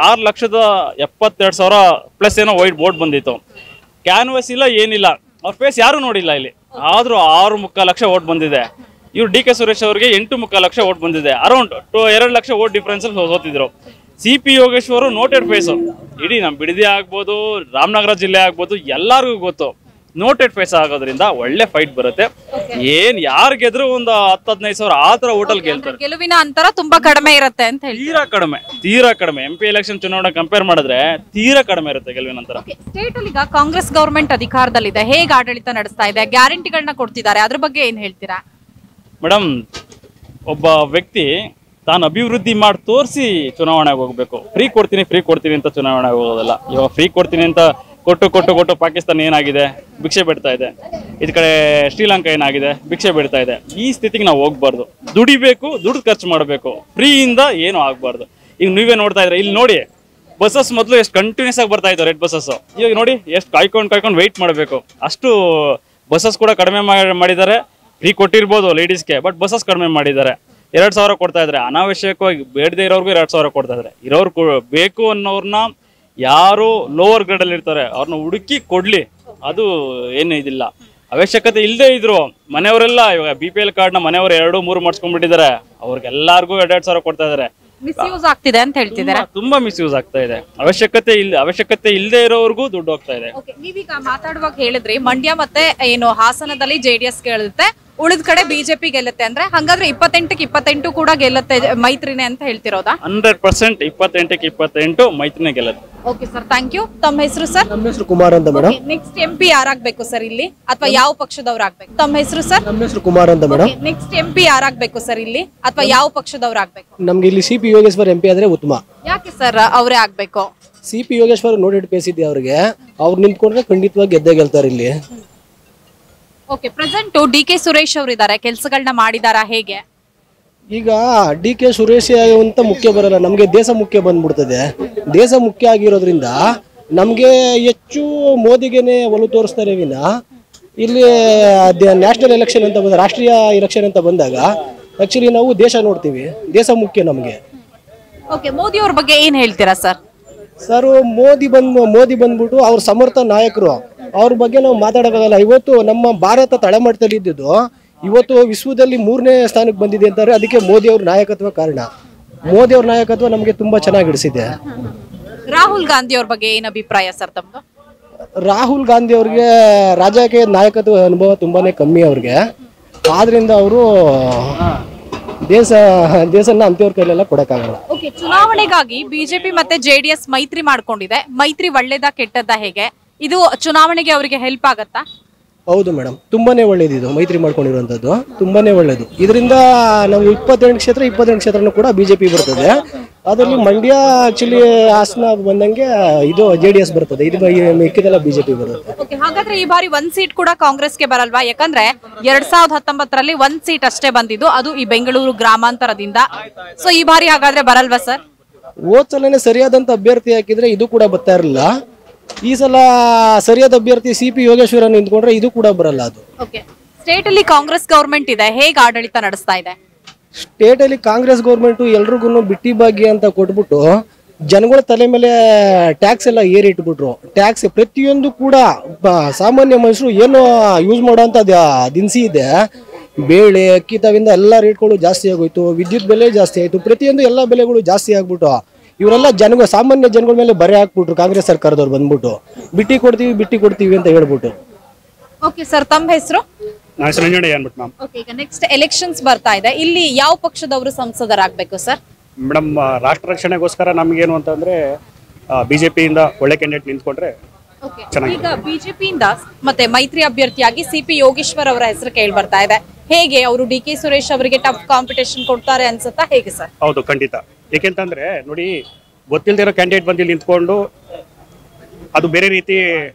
6,72,000 ಪ್ಲಸ್ ಏನೋ ವೈಟ್ ಬೋರ್ಡ್ ಬಂದಿತ್ತು. ಕ್ಯಾನ್ವಸ್ ಇಲ್ಲ, ಏನಿಲ್ಲ, ಅವ್ರ ಫೇಸ್ ಯಾರು ನೋಡಿಲ್ಲ ಇಲ್ಲಿ. ಆದ್ರೂ 6.25 ಲಕ್ಷ ವೋಟ್ ಬಂದಿದೆ. ಇವ್ರು DK ಸುರೇಶ್ ಅವರಿಗೆ 8.25 ಲಕ್ಷ ವೋಟ್ ಬಂದಿದೆ. ಅರೌಂಡ್ 2 ಲಕ್ಷ ವೋಟ್ ಡಿಫ್ರೆನ್ಸ್ ಸೋತಿದ್ರು. CP Yogeshwar noted face. ಇಡೀ ನಮ್ಮ ಬಿಡದಿ ಆಗ್ಬೋದು, ರಾಮನಗರ ಜಿಲ್ಲೆ ಆಗ್ಬೋದು, ಎಲ್ಲರಿಗೂ ಗೊತ್ತು. ನೋಟೆಡ್ ಫೇಸ್ ಆಗೋದ್ರಿಂದ ಒಳ್ಳೆ ಫೈಟ್ ಬರುತ್ತೆ. ಏನ್ ಯಾರು ಗೆದ್ರು ಒಂದು 10-15 ಸಾವಿರ ಆ ತರ ಹೋಟೆಲ್ ಗೆಲ್ತಾರೆ. ಗೆಲುವಿನ ಅಂತರ ತುಂಬಾ ಕಡಿಮೆ ಇರುತ್ತೆ ಅಂತ ಹೇಳಿ. ತೀರಾ ಕಡಿಮೆ. MP ಎಲೆಕ್ಷನ್ ಚುನಾವಣೆ ಕಂಪೇರ್ ಮಾಡಿದ್ರೆ ತೀರಾ ಕಡಿಮೆ ಇರುತ್ತೆ ಗೆಲುವಿನ ಅಂತರ. ಸ್ಟೇಟ್ ಅಲ್ಲಿ ಈಗ ಕಾಂಗ್ರೆಸ್ ಗವರ್ಮೆಂಟ್ ಅಧಿಕಾರದಲ್ಲಿದೆ, ಹೇಗೆ ಆಡಳಿತ ನಡೆಸ್ತಾ ಇದೆ, ಗ್ಯಾರಂಟಿಗಳನ್ನ ಕೊಡ್ತಿದ್ದಾರೆ, ಅದ್ರ ಬಗ್ಗೆ ಏನ್ ಹೇಳ್ತೀರಾ? ಮೇಡಮ್, ಒಬ್ಬ ವ್ಯಕ್ತಿ ತಾನು ಅಭಿವೃದ್ಧಿ ಮಾಡಿ ತೋರಿಸಿ ಚುನಾವಣೆಗೆ ಹೋಗ್ಬೇಕು. ಫ್ರೀ ಕೊಡ್ತೀನಿ ಅಂತ ಚುನಾವಣೆಗೆ ಹೋಗೋದಲ್ಲ. ಇವಾಗ ಫ್ರೀ ಕೊಡ್ತೀನಿ ಅಂತ ಕೊಟ್ಟು ಪಾಕಿಸ್ತಾನ ಏನಾಗಿದೆ, ಭಿಕ್ಷೆ ಬಿಡ್ತಾ ಇದೆ. ಇದ್ ಕಡೆ ಶ್ರೀಲಂಕಾ ಏನಾಗಿದೆ, ಭಿಕ್ಷೆ ಬಿಡ್ತಾ ಇದೆ. ಈ ಸ್ಥಿತಿಗೆ ನಾವು ಹೋಗ್ಬಾರ್ದು. ದುಡಿಬೇಕು, ದುಡ್ಡು ಖರ್ಚು ಮಾಡಬೇಕು, ಫ್ರೀಯಿಂದ ಏನು ಆಗ್ಬಾರ್ದು. ಈಗ ನೀವೇ ನೋಡ್ತಾ ಇದ್ರೆ, ಇಲ್ಲಿ ನೋಡಿ, ಬಸ್ಸಸ್ ಮೊದಲು ಎಷ್ಟು ಕಂಟಿನ್ಯೂಸ್ ಆಗಿ ಬರ್ತಾ ಇತ್ತು ರೆಡ್ ಬಸ್ಸಸ್. ಇವಾಗ ನೋಡಿ ಎಷ್ಟು ಕಾಯ್ಕೊಂಡು ವೆಯ್ಟ್ ಮಾಡಬೇಕು. ಅಷ್ಟು ಬಸ್ಸಸ್ ಕೂಡ ಕಡಿಮೆ ಮಾಡಿದ್ದಾರೆ. ಫ್ರೀ ಕೊಟ್ಟಿರ್ಬೋದು ಲೇಡೀಸ್ಗೆ, ಬಟ್ ಬಸ್ಸಸ್ ಕಡಿಮೆ ಮಾಡಿದ್ದಾರೆ. 2,000 ಕೊಡ್ತಾ ಇದ್ರೆ, ಅನಾವಶ್ಯಕವಾಗಿ ಬೇಡದೇ ಇರೋರ್ಗು 2,000 ಕೊಡ್ತಾ ಇದ್ರೆ. ಇರೋರು ಬೇಕು ಅನ್ನೋರ್ನ, ಯಾರು ಲೋವರ್ ಗ್ರೇಡ್ ಅಲ್ಲಿ ಇರ್ತಾರೆ ಅವ್ರನ್ನ ಹುಡುಕಿ ಕೊಡ್ಲಿ, ಅದು ಏನು ಇದಿಲ್ಲ. ಅವಶ್ಯಕತೆ ಇಲ್ಲದೆ ಇದ್ರು ಮನೆಯವರೆಲ್ಲ ಇವಾಗ BPL ಕಾರ್ಡ್ನ ಮನೆಯವರು 2-3 ಮಾಡಿಸ್ಕೊಂಡ್ಬಿಟ್ಟಿದ್ದಾರೆ. ಅವ್ರಿಗೆಲ್ಲರಿಗೂ 2,000 ಕೊಡ್ತಾ ಇದಾರೆ. ಮಿಸ್ಯೂಸ್ ಆಗ್ತಿದೆ ಅಂತ ಹೇಳ್ತಿದ್ದಾರೆ. ತುಂಬಾ ಮಿಸ್ಯೂಸ್ ಆಗ್ತಾ ಇದೆ. ಅವಶ್ಯಕತೆ ಇಲ್ಲದೆ ಇರೋರ್ಗೂ ದುಡ್ಡು ಹೋಗ್ತಾ ಇದೆ. ನೀವೀಗ ಮಾತಾಡುವಾಗ ಹೇಳಿದ್ರಿ ಮಂಡ್ಯ ಮತ್ತೆ ಏನು ಹಾಸನದಲ್ಲಿ JDS ಗೆಲ್ಲುತ್ತೆ, ಉಳಿದ ಕಡೆ ಬಿಜೆಪಿ ಗೆಲ್ಲುತ್ತೆ ಅಂದ್ರೆ ಹಂಗಾದ್ರೆ 28ಕ್ಕೆ 28 ಕೂಡ ಗೆಲ್ಲುತ್ತೆ ಮೈತ್ರಿನೇ ಅಂತ ಹೇಳ್ತಿರೋದಾ? 100% 28ಕ್ಕೆ 28 ಮೈತ್ರಿನೇ ಗೆಲ್ಲುತ್ತೆ. Okay sir, thank you. ತಮ್ಮ ಹೆಸರು ಸರ್? ನಮ್ಮ ಹೆಸರು ಕುಮಾರ್ ಅಂತ ಮೇಡಮ್. ನೆಕ್ಸ್ಟ್ MP ಯಾರಾಗಬೇಕು ಸರ್ ಇಲ್ಲಿ, ಅಥವಾ ಯಾವ ಪಕ್ಷದವ್ರು ಆಗ್ಬೇಕು? ತಮ್ಮ ಹೆಸರು ಸರ್? ನಮ್ಮ ಹೆಸರು ಕುಮಾರ್ ಅಂತ ಮೇಡಮ್. ನೆಕ್ಸ್ಟ್ MP ಯಾರಾಗಬೇಕು ಸರ್ ಇಲ್ಲಿ, ಅಥವಾ ಯಾವ ಪಕ್ಷದವ್ರು ಆಗ್ಬೇಕು? ನಮ್ಗೆ ಇಲ್ಲಿ CP ಯೋಗೇಶ್ವರ್ MP ಆದ್ರೆ ಉತ್ತಮ. ಯಾಕೆ ಸರ್ ಅವರೇ ಆಗ್ಬೇಕು? CP ಯೋಗೇಶ್ವರ್ ನೋಡಿಡ್ ಪೇಸಿದ್ದೆ ಅವ್ರಿಗೆ, ಅವ್ರು ನಿಂತ್ಕೊಂಡ್ರೆ ಖಂಡಿತವಾಗಿ ಗೆದ್ದೇ ಗೆಲ್ತಾರೆ ಇಲ್ಲಿ. ಓಕೆ, ಪ್ರೆಸೆಂಟ್ DK ಸುರೇಶ್ ಅವರು ಇದ್ದಾರೆ, ಕೆಲಸಗಳನ್ನ ಮಾಡಿದಾರಾ ಹೇಗೆ? ಈಗ DK ಸುರೇಶ್ ಅಂತ ಮುಖ್ಯ ಬರಲ್ಲ, ನಮಗೆ ದೇಶ ಮುಖ್ಯ ಬಂದ್ಬಿಡ್ತದೆ. ದೇಶ ಮುಖ್ಯ ಆಗಿರೋದ್ರಿಂದ ನಮಗೆ ಹೆಚ್ಚು ಮೋದಿಗೆನೆ ಒಲವು ತೋರಿಸ್ತಾರೆ ವಿನ ಇಲ್ಲಿ ನ್ಯಾಷನಲ್ ಎಲೆಕ್ಷನ್ ಅಂತ ಬಂದ, ರಾಷ್ಟ್ರೀಯ ಎಲೆಕ್ಷನ್ ಅಂತ ಬಂದಾಗ ಆಕ್ಚುಲಿ ನಾವು ದೇಶ ನೋಡ್ತೀವಿ, ದೇಶ ಮುಖ್ಯ ನಮಗೆ. ಓಕೆ, ಮೋದಿ ಅವ್ರ ಬಗ್ಗೆ ಏನ್ ಹೇಳ್ತೀರಾ ಸರ್? ಸರ್, ಮೋದಿ ಬಂದ್ಬಿಟ್ಟು ಅವ್ರ ಸಮರ್ಥ ನಾಯಕರು, ಅವ್ರ ಬಗ್ಗೆ ನಾವು ಮಾತಾಡೋಕ್ಕಾಗಲ್ಲ. ಇವತ್ತು ನಮ್ಮ ಭಾರತ ತಳಮಟ್ಟದಲ್ಲಿ ಇದ್ದಿದ್ದು ಇವತ್ತು ವಿಶ್ವದಲ್ಲಿ 3ನೇ ಸ್ಥಾನಕ್ಕೆ ಬಂದಿದೆ ಅಂತಾರೆ. ಅದಕ್ಕೆ ಮೋದಿ ಅವ್ರ ನಾಯಕತ್ವ ಕಾರಣ. ಮೋದಿ ಅವ್ರ ನಾಯಕತ್ವ ನಮಗೆ ತುಂಬಾ ಚೆನ್ನಾಗಿ ಹಿಡಿಸಿದೆ. ರಾಹುಲ್ ಗಾಂಧಿ ಅವ್ರ ಬಗ್ಗೆ ಏನ್ ಅಭಿಪ್ರಾಯ ಸರ್ ತಮ್ದು? ರಾಹುಲ್ ಗಾಂಧಿ ಅವ್ರಿಗೆ ರಾಜಕೀಯ ನಾಯಕತ್ವ ಅನುಭವ ತುಂಬಾನೇ ಕಮ್ಮಿ ಅವ್ರಿಗೆ. ಆದ್ರಿಂದ ಅವರು ದೇಶನ ಅಂತವ್ರ ಕೈಲೆಲ್ಲ ಕೊಡಕ್ಕಾಗಲ್ಲ. ಓಕೆ, ಚುನಾವಣೆಗಾಗಿ ಬಿಜೆಪಿ ಮತ್ತೆ JDS ಮೈತ್ರಿ ಮಾಡ್ಕೊಂಡಿದೆ. ಮೈತ್ರಿ ಒಳ್ಳೇದಾ ಕೆಟ್ಟದ್ದಾ ಹೇಗೆ? ಇದು ಚುನಾವಣೆಗೆ ಅವರಿಗೆ ಹೆಲ್ಪ್ ಆಗತ್ತಾ? ಹೌದು ಮೇಡಮ್, ತುಂಬಾನೇ ಒಳ್ಳೇದು ಇದು ಮೈತ್ರಿ ಮಾಡ್ಕೊಂಡಿರುವಂತದ್ದು, ತುಂಬಾನೇ ಒಳ್ಳೇದು. ಇದರಿಂದ ನಾವು 28 ಕ್ಷೇತ್ರನೂ ಕೂಡ ಬಿಜೆಪಿ ಬರ್ತದೆ. ಅದರಲ್ಲಿ ಮಂಡ್ಯ ಆಕ್ಚುಲಿ ಹಾಸನ ಬಂದಂಗೆ ಇದು JDS ಬರ್ತದೆ, ಇದು ಮಿಕ್ಕಿದೆಲ್ಲ ಬಿಜೆಪಿ ಬರುತ್ತೆ. ಓಕೆ, ಹಾಗಾದ್ರೆ ಈ ಬಾರಿ 1 ಸೀಟ್ ಕೂಡ ಕಾಂಗ್ರೆಸ್ಗೆ ಬರಲ್ವಾ? ಯಾಕಂದ್ರೆ 2019ರಲ್ಲಿ 1 ಸೀಟ್ ಅಷ್ಟೇ ಬಂದಿದ್ದು, ಅದು ಈ ಬೆಂಗಳೂರು ಗ್ರಾಮಾಂತರದಿಂದ. ಸೊ ಈ ಬಾರಿ ಹಾಗಾದ್ರೆ ಬರಲ್ವಾ ಸರ್? ಹೋದ್ ಸಲನೇ ಸರಿಯಾದಂತ ಅಭ್ಯರ್ಥಿ ಹಾಕಿದ್ರೆ ಇದು ಕೂಡ ಬರ್ತಾ ಇರಲಿಲ್ಲ. ಈ ಸಲ ಸರಿಯಾದ ಅಭ್ಯರ್ಥಿ CP ಯೋಗೇಶ್ವರ ನಿಂತ್ಕೊಂಡ್ರೆ ಇದು ಕೂಡ ಬರಲ್ಲ. ಅದು ಓಕೆ, ಸ್ಟೇಟ್ ಅಲ್ಲಿ ಕಾಂಗ್ರೆಸ್ ಗವರ್ಮೆಂಟ್ ಇದೆ, ಹೇಗೆ ಆಡಳಿತ ನಡೆಸ್ತಾ ಇದೆ? ಸ್ಟೇಟ್ ಅಲ್ಲಿ ಕಾಂಗ್ರೆಸ್ ಗೌರ್ಮೆಂಟ್ ಎಲ್ರಿಗೂ ಬಿಟ್ಟಿ ಭಾಗ್ಯ ಅಂತ ಕೊಟ್ಬಿಟ್ಟು ಜನಗಳ ತಲೆ ಮೇಲೆ ಟ್ಯಾಕ್ಸ್ ಎಲ್ಲ ಏರಿ ಇಟ್ಬಿಟ್ರು. ಟ್ಯಾಕ್ಸ್ ಪ್ರತಿಯೊಂದು ಕೂಡ ಸಾಮಾನ್ಯ ಮನುಷ್ಯರು ಏನು ಯೂಸ್ ಮಾಡೋಂಥ ದಿನಸಿ ಇದೆ, ಬೇಳೆ ಅಕ್ಕಿ ತಾವಿಂದ ಎಲ್ಲ ರೇಟ್ಗಳು ಜಾಸ್ತಿ ಆಗೋಯ್ತು, ವಿದ್ಯುತ್ ಬೆಲೆ ಜಾಸ್ತಿ ಆಯ್ತು, ಪ್ರತಿಯೊಂದು ಎಲ್ಲ ಬೆಲೆಗಳು ಜಾಸ್ತಿ ಆಗ್ಬಿಟ್ಟು ಇವರೆಲ್ಲ ಸಾಮಾನ್ಯ ಜನಗಳ ಮೇಲೆ ಬರೆ ಹಾಕ್ಬಿಟ್ರು. ಕಾಂಗ್ರೆಸ್ ಸರ್ಕಾರದವ್ರು ಬಂದ್ಬಿಟ್ಟು ಬಿಟ್ಟಿ ಕೊಡ್ತೀವಿ ಅಂತ ಹೇಳ್ಬಿಟ್ಟು. ಓಕೆ ಸರ್, ತಮ್ಮ ಹೆಸರು? ಮ್ಯಾಮ್, ಈಗ ನೆಕ್ಸ್ಟ್ ಎಲೆಕ್ಷನ್ಸ್ ಬರ್ತಾ ಇದೆ, ಇಲ್ಲಿ ಯಾವ ಪಕ್ಷದವರು ಸಂಸದರಾಗಬೇಕು ಸರ್? ಮೇಡಮ್, ರಾಷ್ಟ್ರ ರಕ್ಷಣೆಗೋಸ್ಕರ ನಮಗೇನು ಅಂತಂದ್ರೆ ಬಿಜೆಪಿಯಿಂದ ಒಳ್ಳೆ ಕ್ಯಾಂಡಿಡೇಟ್ ನಿಂತ್ಕೊಂಡ್ರೆ ಈಗ ಬಿಜೆಪಿಯಿಂದ ಮತ್ತೆ ಮೈತ್ರಿ ಅಭ್ಯರ್ಥಿಯಾಗಿ CP ಯೋಗೇಶ್ವರ್ ಅವರ ಹೆಸರು ಕೇಳಿ ಬರ್ತಾ ಇದೆ. ಹೇಗೆ ಅವರು DK ಸುರೇಶ್ ಅವರಿಗೆ ಟಫ್ ಕಾಂಪಿಟೇಷನ್ ಕೊಡ್ತಾರೆ ಅನ್ಸುತ್ತಾ, ಹೇಗೆ ಸರ್? ಹೌದು, ಖಂಡಿತ. ಏಕೆಂತಂದ್ರೆ ನೋಡಿ, ಗೊತ್ತಿಲ್ದಿರೋ ಕ್ಯಾಂಡಿಡೇಟ್ ಬಂದು ನಿಂತ್ಕೊಂಡು ಅದು ಬೇರೆ ರೀತಿ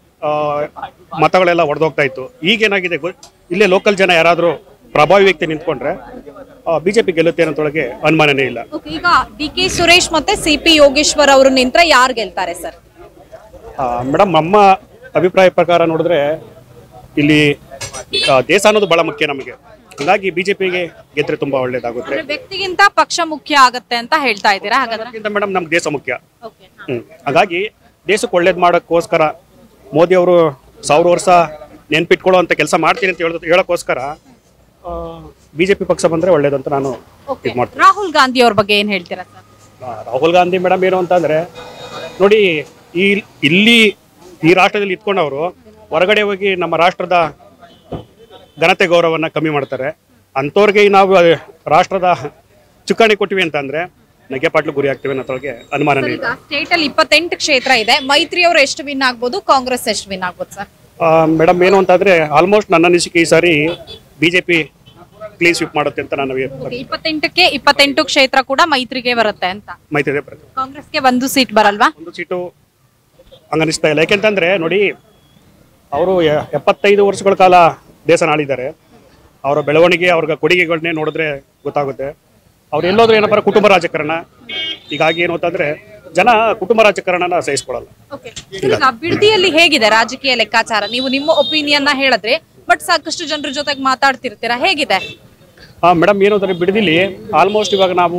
ಮತಗಳೆಲ್ಲ ಹೊಡೆದೋಗ್ತಾ ಇತ್ತು. ಈಗೇನಾಗಿದೆ, ಇಲ್ಲೇ ಲೋಕಲ್ ಜನ ಯಾರಾದರೂ ಪ್ರಭಾವಿ ವ್ಯಕ್ತಿ ನಿಂತ್ಕೊಂಡ್ರೆ ಬಿಜೆಪಿ ಗೆಲ್ಲುತ್ತೆ ಅನ್ನೋದೊಳಗೆ ಅನುಮಾನನೇ ಇಲ್ಲ. ಈಗ DK ಸುರೇಶ್ ಮತ್ತೆ CP ಯೋಗೇಶ್ವರ್ ಅವರು ನಿಂತ್ರೆ ಯಾರು ಗೆಲ್ತಾರೆ ಸರ್? ಮೇಡಮ್, ನಮ್ಮ ಅಭಿಪ್ರಾಯ ಪ್ರಕಾರ ನೋಡಿದ್ರೆ ಇಲ್ಲಿ ದೇಶ ಅನ್ನೋದು ಬಹಳ ಮುಖ್ಯ ನಮಗೆ. ಹಾಗಾಗಿ ಬಿಜೆಪಿಗೆ ಗೆದ್ರೆ ತುಂಬಾ ಒಳ್ಳೇದಾಗುತ್ತೆ. ವ್ಯಕ್ತಿಗಿಂತ ಪಕ್ಷ ಮುಖ್ಯ ಆಗತ್ತೆ ಅಂತ ಹೇಳ್ತಾ ಇದ್ದೀರಾ ಹಾಗಾದ್ರೆ? ಮೇಡಮ್, ನಮ್ಗೆ ದೇಶ ಮುಖ್ಯ. ಹಾಗಾಗಿ ದೇಶಕ್ಕೆ ಒಳ್ಳೇದು ಮಾಡೋಕ್ಕೋಸ್ಕರ ಮೋದಿ ಅವರು 1000 ವರ್ಷ ನೆನ್ಪಿಟ್ಕೊಳ್ಳೋ ಅಂತ ಕೆಲಸ ಮಾಡ್ತೀನಿ ಅಂತ ಹೇಳೋಕ್ಕೋಸ್ಕರ ಬಿಜೆಪಿ ಪಕ್ಷ ಬಂದ್ರೆ ಒಳ್ಳೇದಂತ ನಾನು ಇದು ಮಾಡ್ತೀನಿ. ರಾಹುಲ್ ಗಾಂಧಿ ಅವ್ರ ಬಗ್ಗೆ ಏನ್ ಹೇಳ್ತೀರಾ ಸರ್? ರಾಹುಲ್ ಗಾಂಧಿ ಮೇಡಮ್ ಏನು ಅಂತಂದ್ರೆ ನೋಡಿ, ಇಲ್ಲಿ ಈ ರಾಷ್ಟ್ರದಲ್ಲಿ ಇಟ್ಕೊಂಡವರು ಹೊರಗಡೆ ಹೋಗಿ ನಮ್ಮ ರಾಷ್ಟ್ರದ ಘನತೆ ಗೌರವನ್ನ ಕಮ್ಮಿ ಮಾಡ್ತಾರೆ. ಅಂಥವ್ರಿಗೆ ನಾವು ರಾಷ್ಟ್ರದ ಚುಕ್ಕಾಣಿ ಕೊಟ್ಟಿವಿ ಅಂತಂದ್ರೆ ನಗೆ ಪಾಟ್ಲು ಗುರಿ ಆಗ್ತೀವಿ ಅನ್ನೋದ್ರೊಳಗೆ ಅನುಮಾನ ಇಲ್ಲ. ಸ್ಟೇಟ್ ಅಲ್ಲಿ 28 ಕ್ಷೇತ್ರ ಇದೆ, ಮೈತ್ರಿ ಅವರು ಎಷ್ಟು ವಿನ್ ಆಗ್ಬೋದು, ಕಾಂಗ್ರೆಸ್ ಎಷ್ಟು ವಿನ್ ಆಗ್ಬೋದು ಸರ್? ಮೇಡಮ್, ಏನು ಅಂತಂದ್ರೆ ಆಲ್ಮೋಸ್ಟ್ ನನ್ನ ಅನಿಸಿಕೆ ಈ ಸಾರಿ ಬಿಜೆಪಿ ಕ್ಲೀನ್ ಸ್ವೀಪ್ ಮಾಡುತ್ತೆ ಅಂತ ನಾನು 28ಕ್ಕೆ 28 ಕ್ಷೇತ್ರ ಕೂಡ ಮೈತ್ರಿಗೆ ಬರುತ್ತೆ ಅಂತ. ಮೈತ್ರಿ ಕಾಂಗ್ರೆಸ್ಗೆ 1 ಸೀಟ್ ಬರಲ್ವಾ? 1 ಸೀಟು ಹಂಗನಿಸ್ತಾ ಇಲ್ಲ. ಯಾಕೆಂತಂದ್ರೆ ನೋಡಿ, ಅವರು 75 ವರ್ಷಗಳ ಕಾಲ ದೇಶ ಆಳಿದ್ದಾರೆ. ಅವರ ಬೆಳವಣಿಗೆ, ಅವ್ರ ಕೊಡುಗೆಗಳನ್ನೇ ನೋಡಿದ್ರೆ ಗೊತ್ತಾಗುತ್ತೆ. ಅವ್ರು ಎಲ್ಲೋದ್ರೆ ಏನಪ್ಪ ಕುಟುಂಬ ರಾಜಕಾರಣ. ಹೀಗಾಗಿ ಏನು ಅಂತಂದ್ರೆ ಜನ ಕುಟುಂಬ ರಾಜಕಾರಣನ ಸಹಿಸ್ಕೊಳ್ಳಲ್ಲ. ಈಗ ಬಿಡದಿಯಲ್ಲಿ ಹೇಗಿದೆ ರಾಜಕೀಯ ಲೆಕ್ಕಾಚಾರ? ನೀವು ನಿಮ್ಮ ಒಪಿನಿಯನ್ ಹೇಳಿದ್ರೆ, ಬಟ್ ಸಾಕಷ್ಟು ಜನರ ಜೊತೆಗೆ ಮಾತಾಡ್ತಿರ್ತೀರಾ, ಹೇಗಿದೆ? ಮೇಡಮ್, ಏನು ಅಂತಂದ್ರೆ ಬಿಡದಿಲಿ ಆಲ್ಮೋಸ್ಟ್ ಇವಾಗ ನಾವು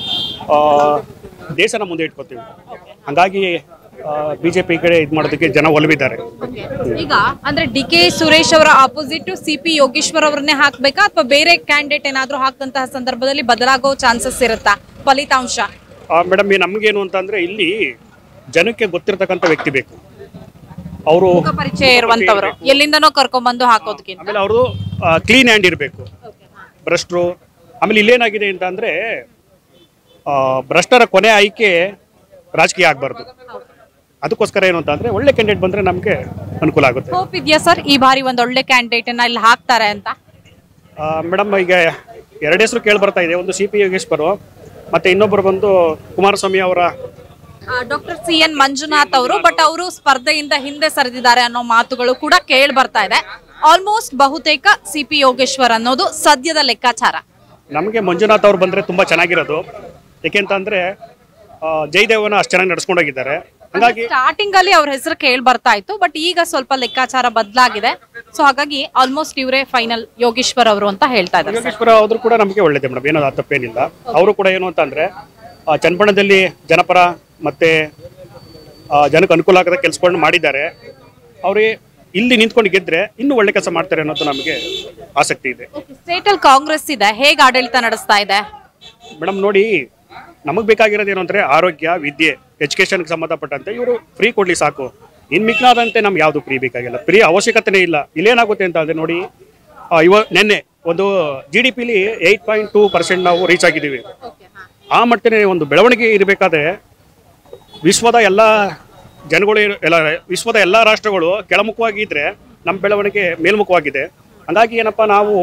ದೇಶನ ಮುಂದೆ ಇಟ್ಕೋತೀವಿ. ಹಂಗಾಗಿ ಬಿಜೆಪಿ ಕಡೆ ಇದು ಮಾಡೋದಕ್ಕೆ ಜನ ಒಲವಿದ್ದಾರೆ. ಈಗ ಅಂದ್ರೆ DK ಸುರೇಶ್ ಅವರ ಆಪೋಸಿಟ್ CP ಯೋಗೇಶ್ವರ್ ಅವ್ರನ್ನೇ ಹಾಕ್ಬೇಕಾ, ಅಥವಾ ಬೇರೆ ಕ್ಯಾಂಡಿಡೇಟ್ ಏನಾದ್ರು ಹಾಕಂತಹ ಸಂದರ್ಭದಲ್ಲಿ ಬದಲಾಗೋ ಚಾನ್ಸಸ್ ಇರುತ್ತಾ ಫಲಿತಾಂಶ? ಮೇಡಮ್, ನಮ್ಗೇನು ಅಂತಂದ್ರೆ ಇಲ್ಲಿ ಜನಕ್ಕೆ ಗೊತ್ತಿರತಕ್ಕಂಥ ವ್ಯಕ್ತಿ ಬೇಕು. ಅವರು ಪರಿಚಯ ಇರುವಂತವರು ಎಲ್ಲಿಂದನೋ ಕರ್ಕೊಂಡ್ಬಂದು ಹಾಕೋದಕ್ಕಿಂತ ಆಮೇಲೆ ಅವರು ಕ್ಲೀನ್ ಹ್ಯಾಂಡ್ ಇರಬೇಕು, ಭ್ರಷ್ಟರು. ಆಮೇಲೆ ಇಲ್ಲೇನಾಗಿದೆ ಅಂತ ಅಂದರೆ ಭ್ರಷ್ಟರ ಕೊನೆ ಆಯ್ಕೆ ರಾಜಕೀಯ ಆಗಬಾರ್ದು. ಅದಕ್ಕೋಸ್ಕರ ಏನು ಅಂತ ಅಂದರೆ ಒಳ್ಳೆ ಕ್ಯಾಂಡಿಡೇಟ್ ಬಂದರೆ ನಮಗೆ ಅನುಕೂಲ ಆಗುತ್ತೆ. ಹೋಪ್ ಇದೆಯಾ ಸರ್ ಈ ಬಾರಿ ಒಂದು ಒಳ್ಳೆ ಕ್ಯಾಂಡಿಡೇಟನ್ನ ಇಲ್ಲಿ ಹಾಕ್ತಾರೆ ಅಂತ? ಮೇಡಮ್, ಈಗ 2 ಹೆಸರು ಕೇಳಿ ಬರ್ತಾ ಇದೆ. ಒಂದು CP ಯೋಗೇಶ್ವರು, ಮತ್ತೆ ಇನ್ನೊಬ್ಬರು ಬಂದು ಕುಮಾರಸ್ವಾಮಿ ಅವರ ಡಾಕ್ಟರ್ CN ಮಂಜುನಾಥ್ ಅವರು. ಬಟ್ ಅವರು ಸ್ಪರ್ಧೆಯಿಂದ ಹಿಂದೆ ಸರಿದಿದ್ದಾರೆ ಅನ್ನೋ ಮಾತುಗಳು ಕೂಡ ಕೇಳಿ ಬರ್ತಾ ಇದೆ. ಆಲ್ಮೋಸ್ಟ್ ಬಹುತೇಕ CP ಯೋಗೇಶ್ವರ್ ಅನ್ನೋದು ಸದ್ಯದ ಲೆಕ್ಕಾಚಾರ. ನಮಗೆ ಮಂಜುನಾಥ್ ಅವ್ರು ಬಂದರೆ ತುಂಬ ಚೆನ್ನಾಗಿರೋದು. ಏಕೆಂತಂದರೆ ಜಯದೇವನ ಅಷ್ಟು ಚೆನ್ನಾಗಿ ನಡ್ಸ್ಕೊಂಡೋಗಿದ್ದಾರೆ. ಹಾಗಾಗಿ ಸ್ಟಾರ್ಟಿಂಗ್ ಅಲ್ಲಿ ಅವ್ರ ಹೆಸರು ಕೇಳಿ ಬರ್ತಾ ಇತ್ತು, ಬಟ್ ಈಗ ಸ್ವಲ್ಪ ಲೆಕ್ಕಾಚಾರ ಬದಲಾಗಿದೆ. ಸೊ ಹಾಗಾಗಿ ಆಲ್ಮೋಸ್ಟ್ ಇವರೇ ಫೈನಲ್ ಯೋಗೇಶ್ವರ್ ಅವರು ಅಂತ ಹೇಳ್ತಾ ಇದ್ದಾರೆ. ಯೋಗೇಶ್ವರ ಅವರು ಕೂಡ ನಮಗೆ ಒಳ್ಳೇದೇ ಮೇಡಮ್, ಏನೋ ತಪ್ಪೇನಿಲ್ಲ. ಅವರು ಕೂಡ ಏನು ಅಂತಂದರೆ ಚನ್ನಪಟ್ಟಣದಲ್ಲಿ ಜನಪರ ಮತ್ತು ಜನಕ್ಕೆ ಅನುಕೂಲ ಆಗದ ಕೆಲಸಗಳನ್ನ ಮಾಡಿದ್ದಾರೆ. ಅವರೇ ಇಲ್ಲಿ ನಿಂತ್ಕೊಂಡು ಗೆದ್ರೆ ಇನ್ನೂ ಒಳ್ಳೆ ಕೆಲಸ ಮಾಡ್ತಾರೆ ಅನ್ನೋದು ನಮಗೆ ಆಸಕ್ತಿ ಇದೆ. ಸ್ಟೇಟ್ ಅಲ್ಲಿ ಕಾಂಗ್ರೆಸ್ ಇದೆ, ಹೇಗೆ ಆಡಳಿತ ನಡೆಸ್ತಾ ಇದೆ ಮೇಡಮ್? ನೋಡಿ, ನಮಗೆ ಬೇಕಾಗಿರೋದು ಏನು ಅಂದರೆ ಆರೋಗ್ಯ, ವಿದ್ಯೆ, ಎಜುಕೇಷನ್ಗೆ ಸಂಬಂಧಪಟ್ಟಂತೆ ಇವರು ಫ್ರೀ ಕೊಡಲಿ ಸಾಕು. ಇನ್ನು ಮಿಕ್ನಾದಂತೆ ನಮ್ಗೆ ಯಾವುದು ಫ್ರೀ ಬೇಕಾಗಿಲ್ಲ, ಫ್ರೀ ಅವಶ್ಯಕತೆನೇ ಇಲ್ಲ. ಇಲ್ಲೇನಾಗುತ್ತೆ ಅಂತ ಅಂದರೆ ನೋಡಿ, ನಿನ್ನೆ ಒಂದು GDPಲಿ 8.2% ನಾವು ರೀಚ್ ಆಗಿದ್ದೀವಿ. ಆ ಮಟ್ಟಿಗೆ ಒಂದು ಬೆಳವಣಿಗೆ ಇರಬೇಕಾದ್ರೆ ವಿಶ್ವದ ಎಲ್ಲ ಜನಗಳು ಎಲ್ಲ ವಿಶ್ವದ ಎಲ್ಲ ರಾಷ್ಟ್ರಗಳು ಕೆಳಮುಖವಾಗಿದ್ದರೆ ನಮ್ಮ ಬೆಳವಣಿಗೆ ಮೇಲ್ಮುಖವಾಗಿದೆ. ಹಾಗಾಗಿ ಏನಪ್ಪ, ನಾವು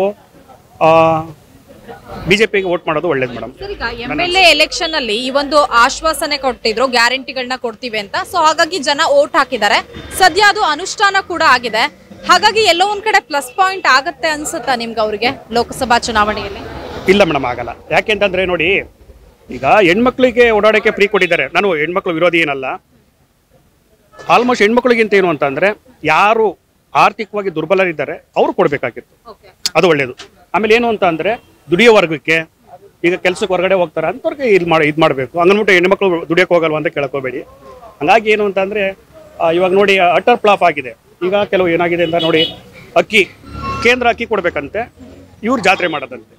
BJPಗೆ ವೋಟ್ ಮಾಡೋದು ಒಳ್ಳೇದು ಮೇಡಮ್. ಈಗ MLA ಎಲೆಕ್ಷನ್ ಅಲ್ಲಿ ಈ ಒಂದು ಆಶ್ವಾಸನೆ ಕೊಟ್ಟಿದ್ರು, ಗ್ಯಾರಂಟಿಗಳನ್ನ ಕೊಡ್ತೀವಿ ಅಂತ. ಸೊ ಹಾಗಾಗಿ ಜನ ವೋಟ್ ಹಾಕಿದ್ದಾರೆ. ಸದ್ಯ ಅದು ಅನುಷ್ಠಾನ ಕೂಡ ಆಗಿದೆ. ಹಾಗಾಗಿ ಎಲ್ಲೋ ಒಂದ್ ಕಡೆ ಪ್ಲಸ್ ಪಾಯಿಂಟ್ ಆಗತ್ತೆ ಅನ್ಸುತ್ತಾ ನಿಮ್ಗೆ ಅವ್ರಿಗೆ ಲೋಕಸಭಾ ಚುನಾವಣೆಯಲ್ಲಿ? ಇಲ್ಲ ಮೇಡಮ್, ಆಗಲ್ಲ. ಯಾಕೆಂತಂದ್ರೆ ನೋಡಿ, ಈಗ ಹೆಣ್ಮಕ್ಳಿಗೆ ಓಡಾಡೋಕ್ಕೆ ಫ್ರೀ ಕೊಟ್ಟಿದ್ದಾರೆ. ನಾನು ಹೆಣ್ಮಕ್ಳು ವಿರೋಧಿ ಏನಲ್ಲ. ಆಲ್ಮೋಸ್ಟ್ ಹೆಣ್ಮಕ್ಳಿಗಿಂತ ಏನು ಅಂತಂದ್ರೆ ಯಾರು ಆರ್ಥಿಕವಾಗಿ ದುರ್ಬಲರಿದ್ದಾರೆ ಅವ್ರು ಕೊಡಬೇಕಾಗಿತ್ತು, ಅದು ಒಳ್ಳೇದು. ಆಮೇಲೆ ಏನು ಅಂತ ಅಂದ್ರೆ ದುಡಿಯೋ ವರ್ಗಕ್ಕೆ, ಈಗ ಕೆಲಸಕ್ಕೆ ಹೊರಗಡೆ ಹೋಗ್ತಾರೆ ಅಂಥವ್ರಿಗೆ ಇದು ಮಾಡಬೇಕು. ಹಂಗನ್ಬಿಟ್ಟು ಹೆಣ್ಮಕ್ಳು ದುಡಿಯೋಕೆ ಹೋಗಲ್ವ ಅಂತ ಕೇಳ್ಕೋಬೇಡಿ. ಹಂಗಾಗಿ ಏನು ಅಂತಂದರೆ ಇವಾಗ ನೋಡಿ ಅಟರ್ ಫ್ಲಾಪ್ ಆಗಿದೆ. ಈಗ ಕೆಲವು ಏನಾಗಿದೆ ಅಂತ ನೋಡಿ, ಅಕ್ಕಿ ಕೇಂದ್ರ ಅಕ್ಕಿ ಕೊಡ್ಬೇಕಂತೆ, ಇವ್ರು ಜಾತ್ರೆ ಮಾಡೋದಂತೆ.